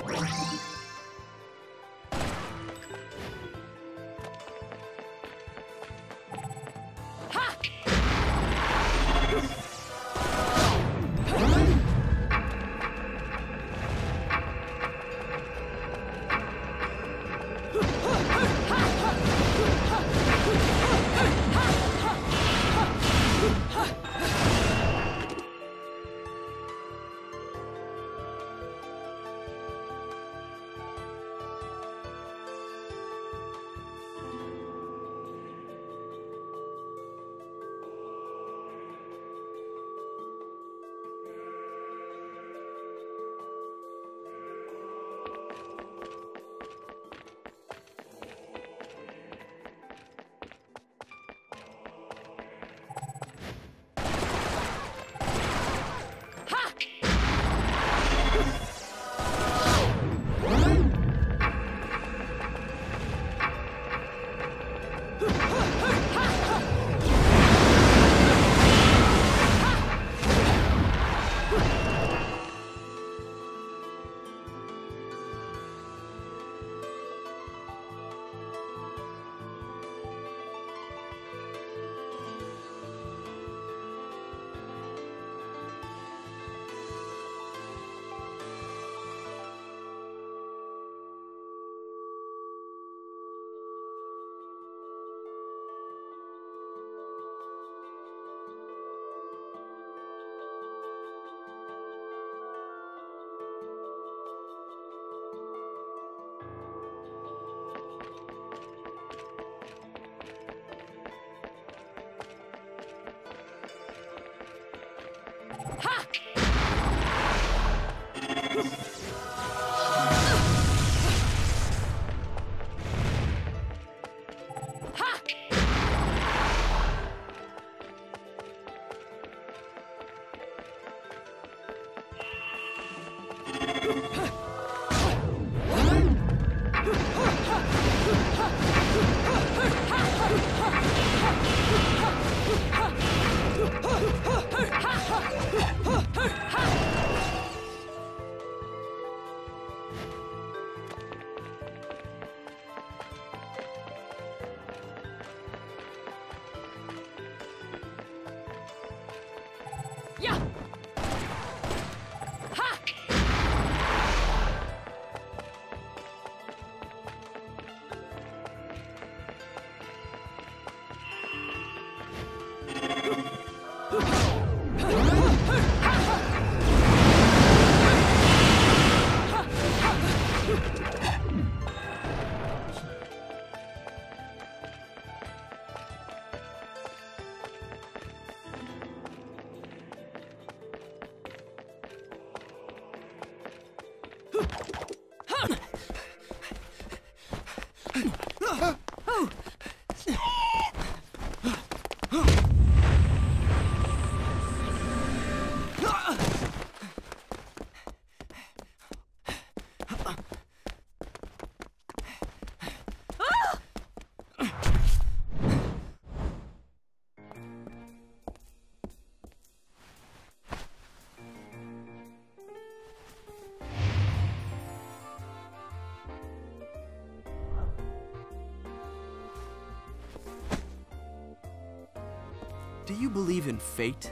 Speaker 11: Do you believe in fate?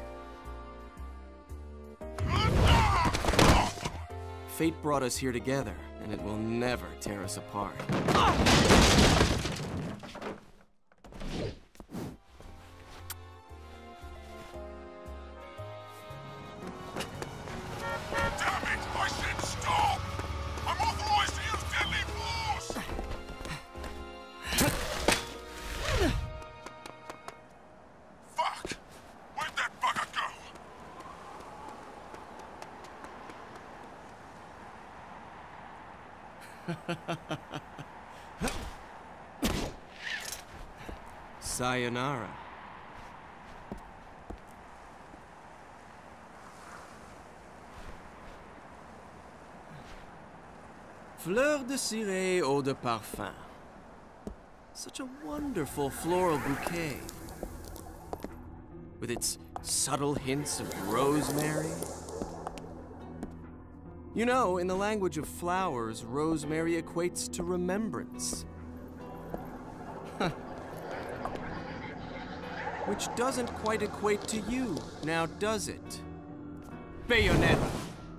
Speaker 11: Fate brought us here together, and it will never tear us apart. Sayonara. Fleur de ciré eau de parfum. Such a wonderful floral bouquet. With its subtle hints of rosemary. You know, in the language of flowers, rosemary equates to remembrance. Which doesn't quite equate to you, now does it? Bayonetta!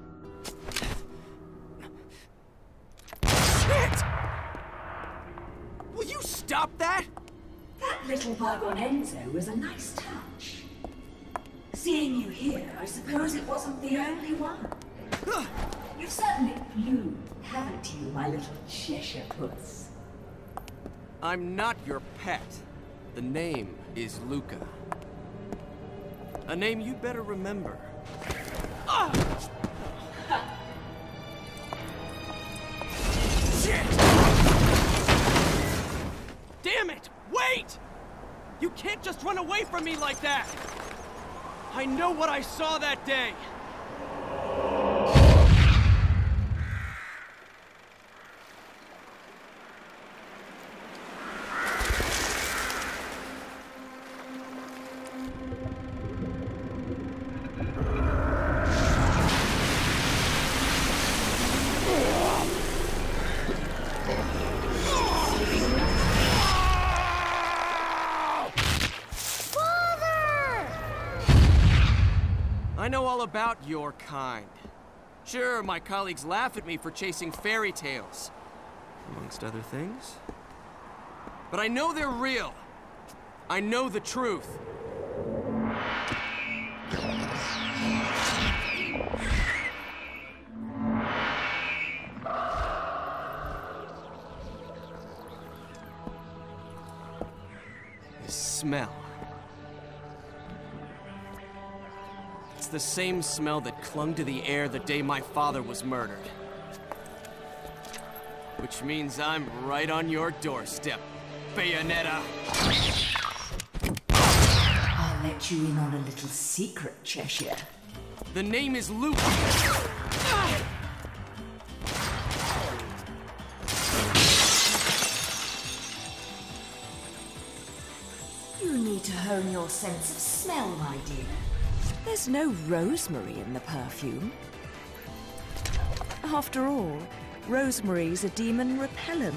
Speaker 11: Shit! Will you stop that?
Speaker 3: That little bug on Enzo was a nice touch. Seeing you here, I suppose it wasn't the only one. You've certainly bloomed, haven't you, my little Cheshire puss?
Speaker 11: I'm not your pet. The name is Luca. A name you'd better remember. Ah! Shit! Damn it! Wait! You can't just run away from me like that! I know what I saw that day! I know all about your kind. Sure, my colleagues laugh at me for chasing fairy tales, amongst other things. But I know they're real. I know the truth. The smell. The same smell that clung to the air the day my father was murdered. Which means I'm right on your doorstep, Bayonetta.
Speaker 3: I'll let you in on a little secret, Cheshire.
Speaker 11: The name is Luca.
Speaker 3: You need to hone your sense of smell, my dear. There's no rosemary in the perfume. After all, rosemary's a demon repellent.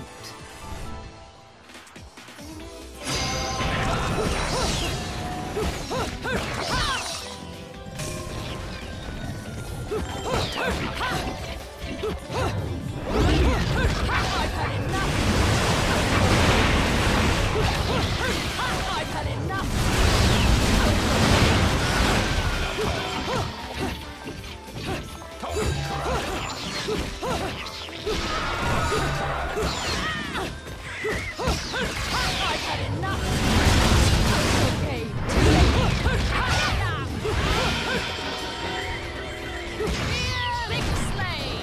Speaker 2: I've had enough! I've had enough! Okay. Big sleigh!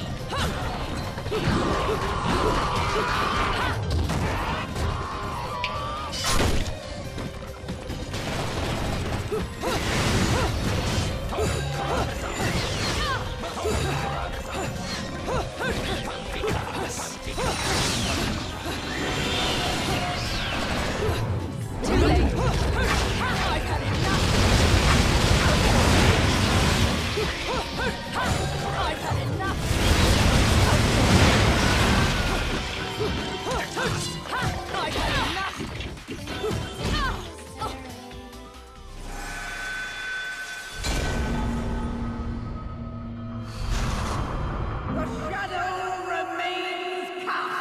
Speaker 2: Too late! I've had enough! I've had enough! I've had enough!
Speaker 10: The shadow remains cast.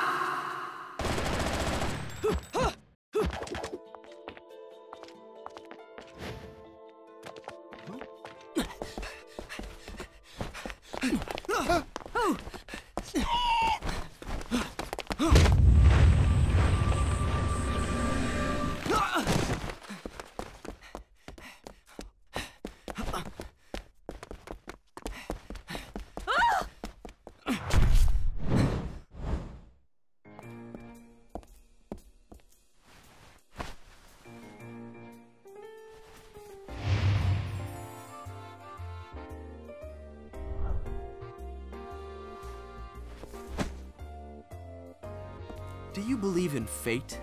Speaker 11: Do you believe in fate?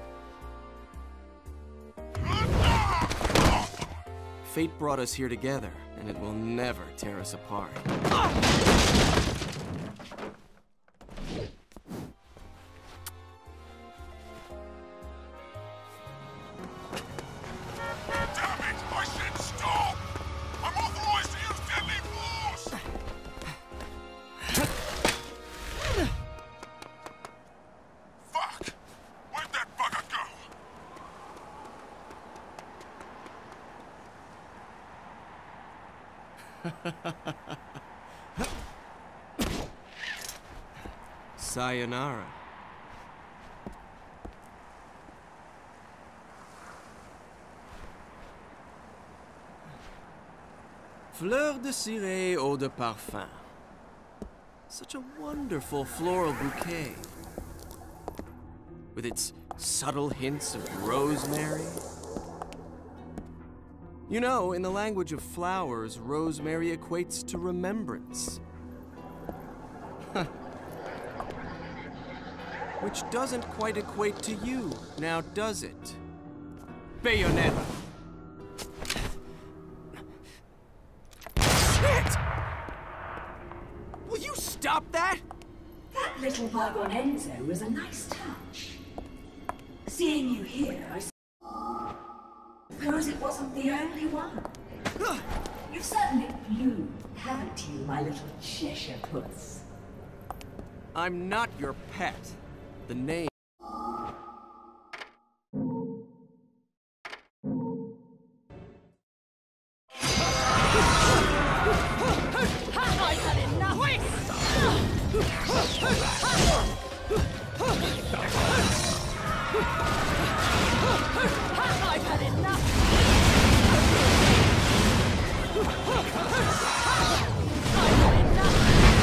Speaker 11: Fate brought us here together, and it will never tear us apart. Sayonara. Fleur de ciré eau de parfum. Such a wonderful floral bouquet. With its subtle hints of rosemary. You know, in the language of flowers, rosemary equates to remembrance. Which doesn't quite equate to you, now does it? Bayonetta! Shit! Will you stop that?
Speaker 12: That little Vagonenzo was a nice touch. Seeing you here, I suppose it wasn't the only one. You've certainly bloomed, haven't you, my little Cheshire puss?
Speaker 11: I'm not your pet. The name...
Speaker 2: I've had enough! Wait! I've had enough! I've had enough!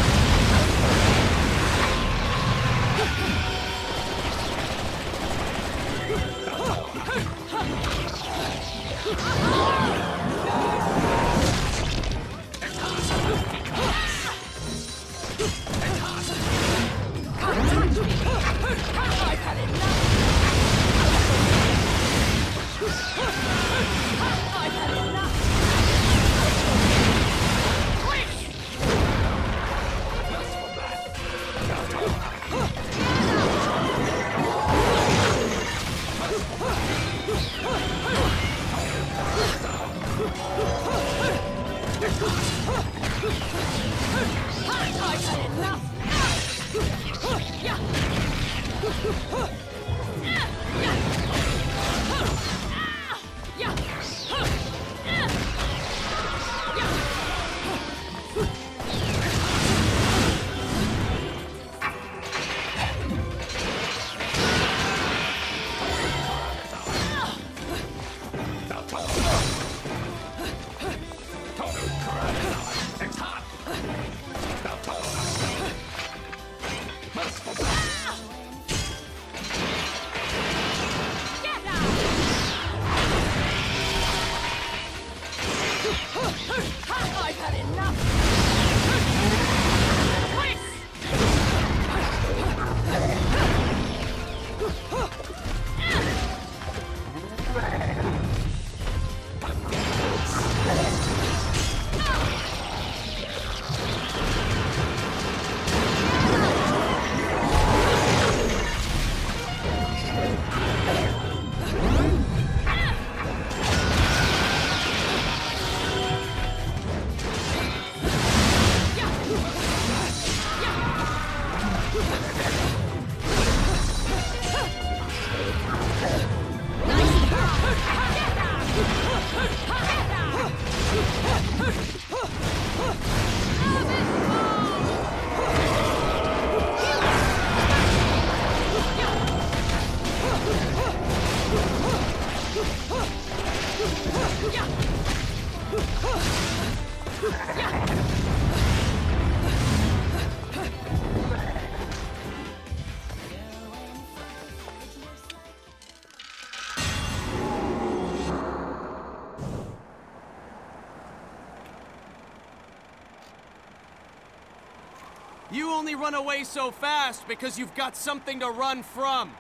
Speaker 11: You only run away so fast because you've got something to run from.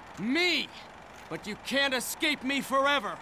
Speaker 11: Me! But you can't escape me forever.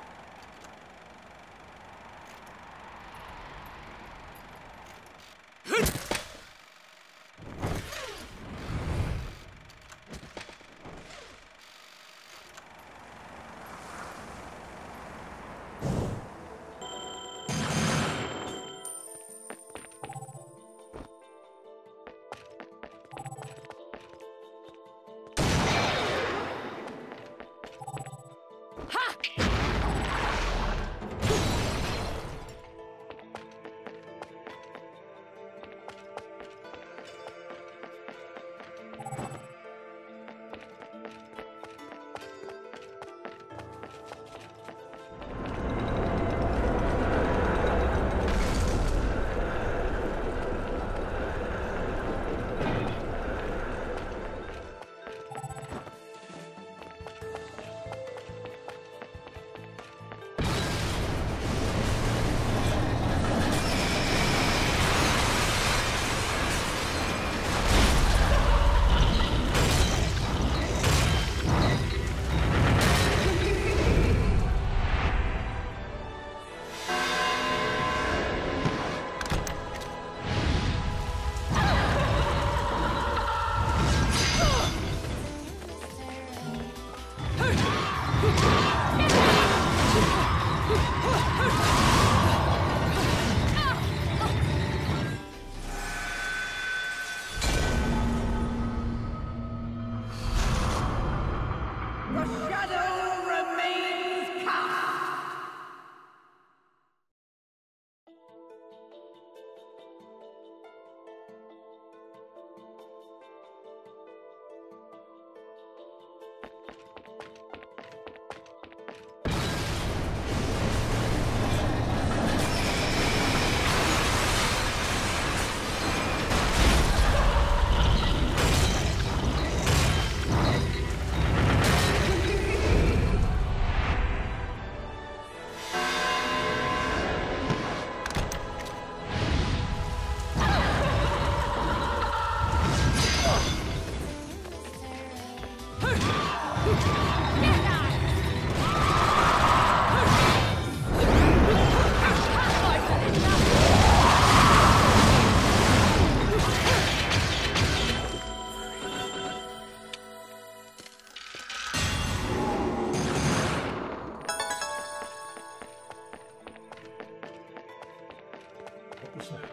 Speaker 13: What's that?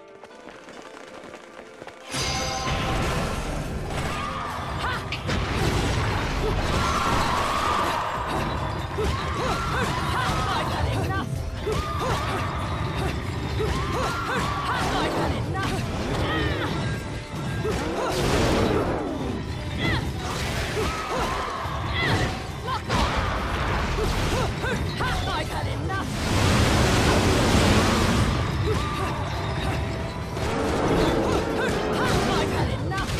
Speaker 2: I've had enough! I've had enough! Lock on! I've had enough! I've had enough!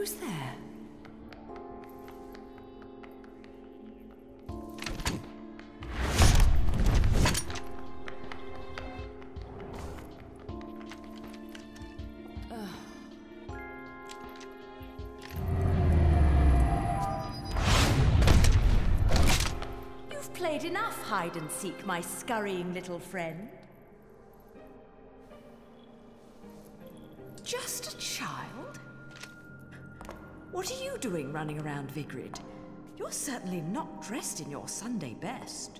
Speaker 3: Who's there?
Speaker 12: Played enough hide and seek, my scurrying little friend.
Speaker 3: Just a child? What are you doing running around Vigrid? You're certainly not dressed in your Sunday best.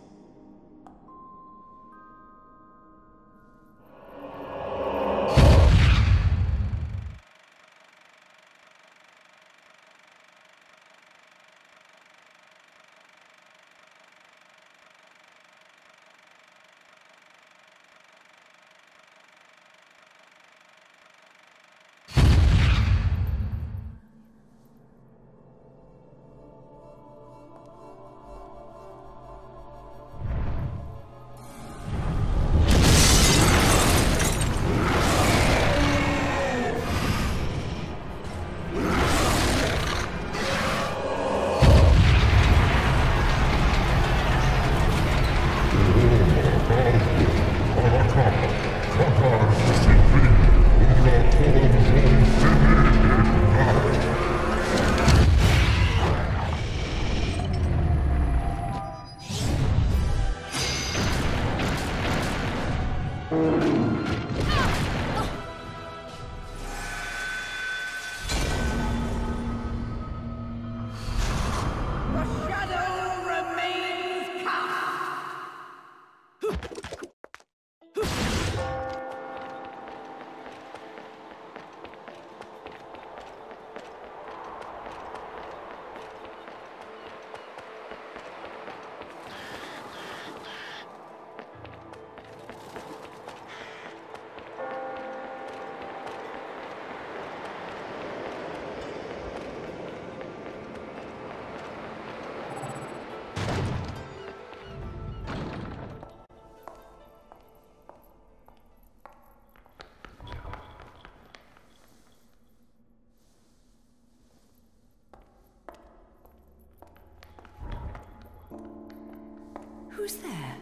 Speaker 3: Who's there?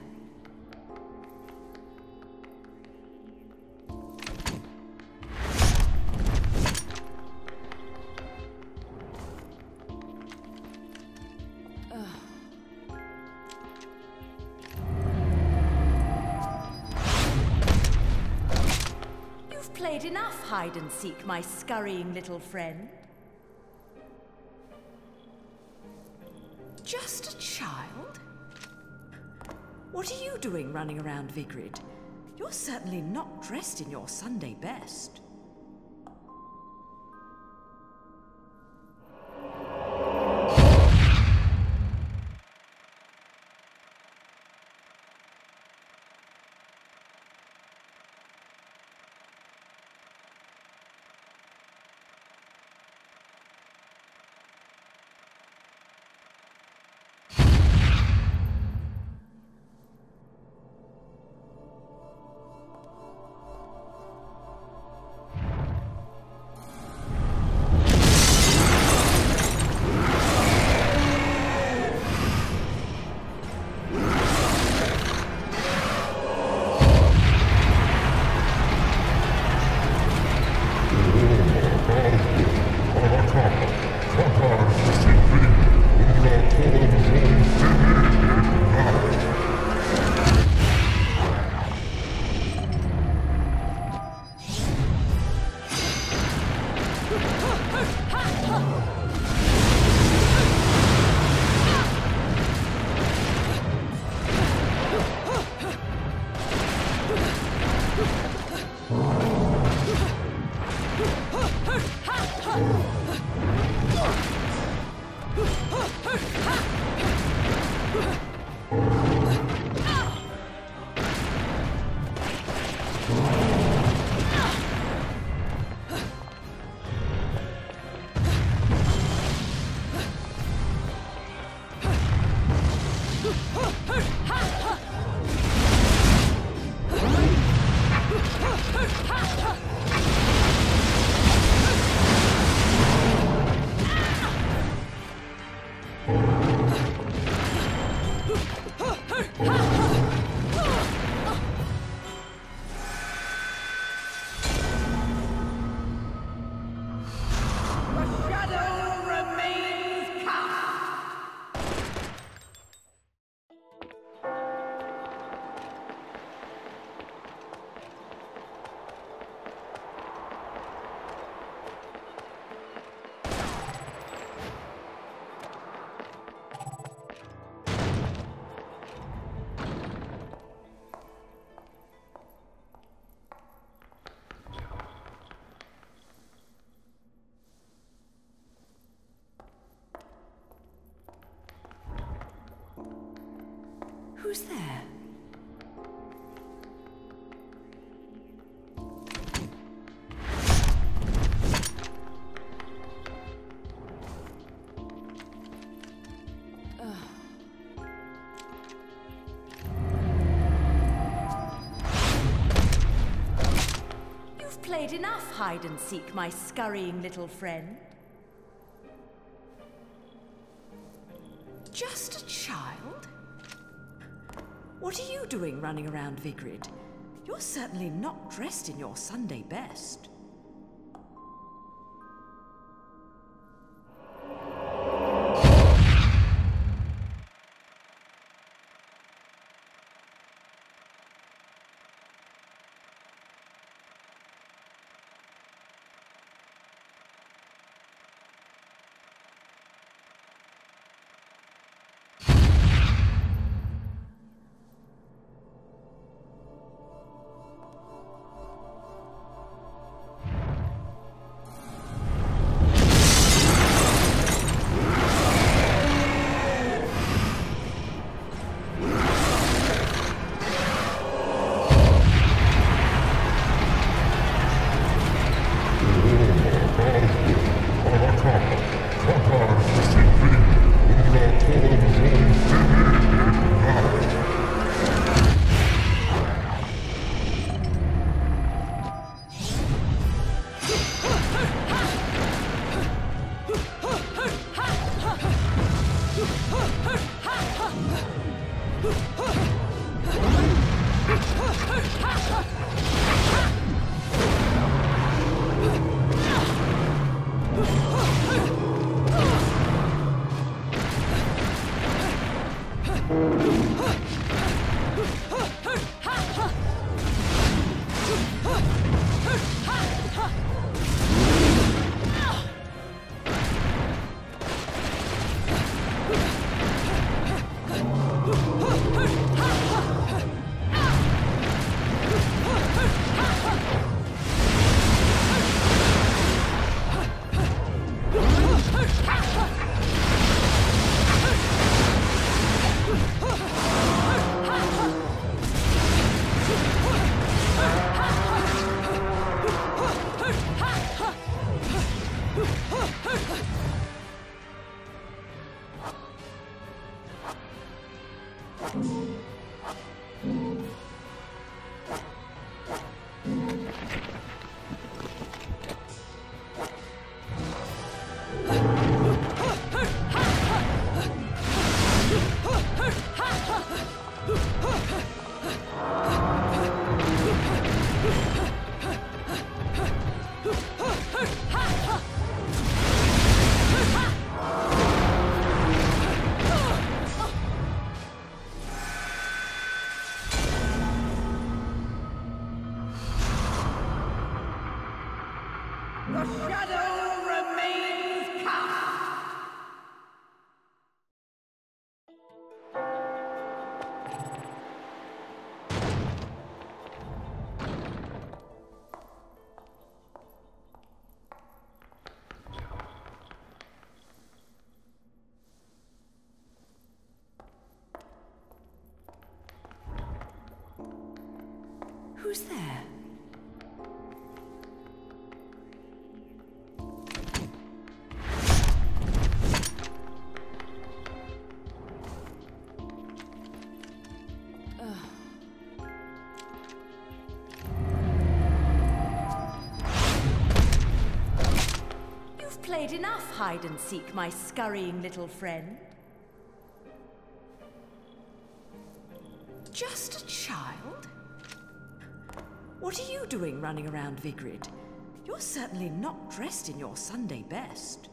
Speaker 12: You've played enough hide and seek, my scurrying little friend.
Speaker 3: Just a child? What are you doing running around Vigrid? You're certainly not dressed in your Sunday best. Who's there?
Speaker 12: Played enough hide and seek, my scurrying little friend.
Speaker 3: Just a child? What are you doing running around Vigrid? You're certainly not dressed in your Sunday best.
Speaker 10: The shadow remains cast.
Speaker 3: Who's there?
Speaker 12: Played enough hide and seek, my scurrying little friend.
Speaker 3: Just a child? What are you doing running around Vigrid? You're certainly not dressed in your Sunday best.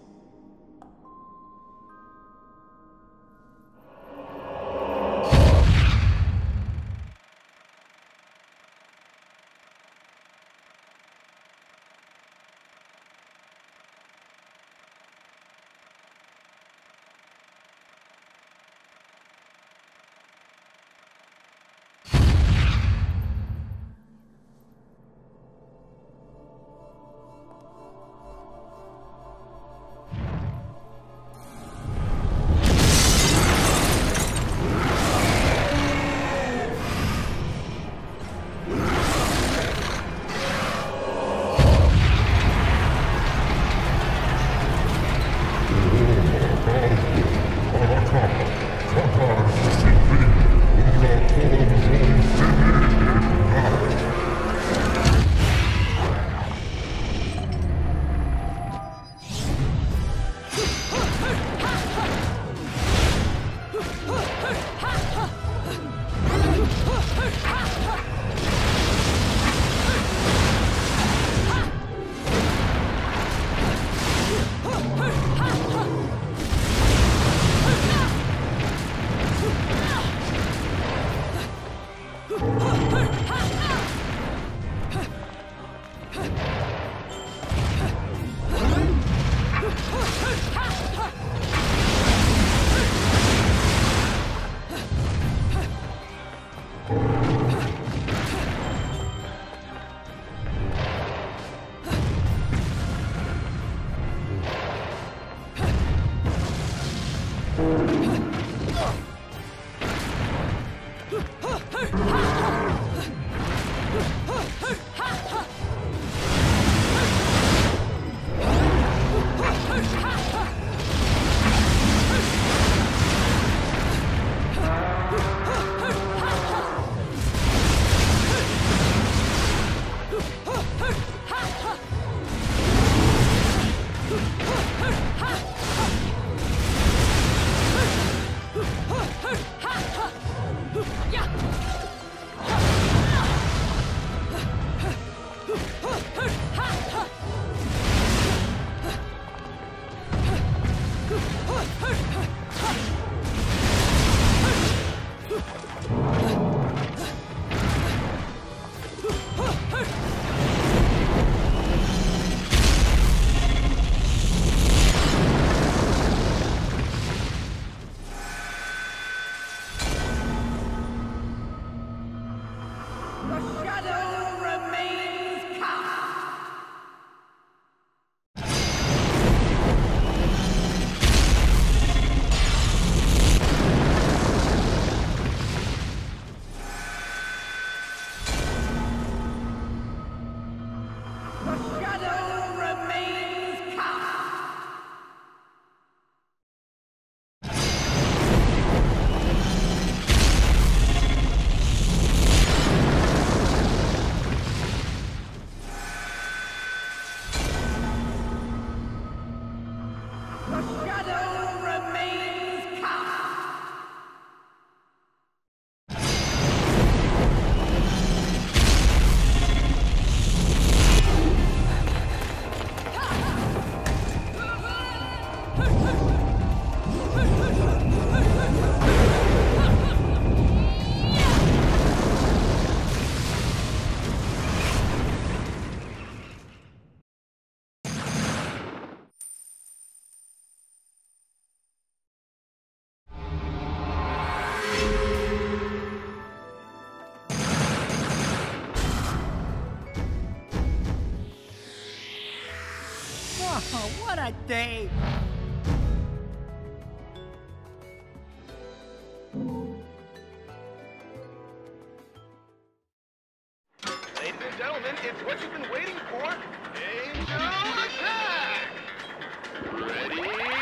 Speaker 4: Oh, what a day!
Speaker 9: Ladies and gentlemen, it's what you've been waiting for. Angel Attack! Ready?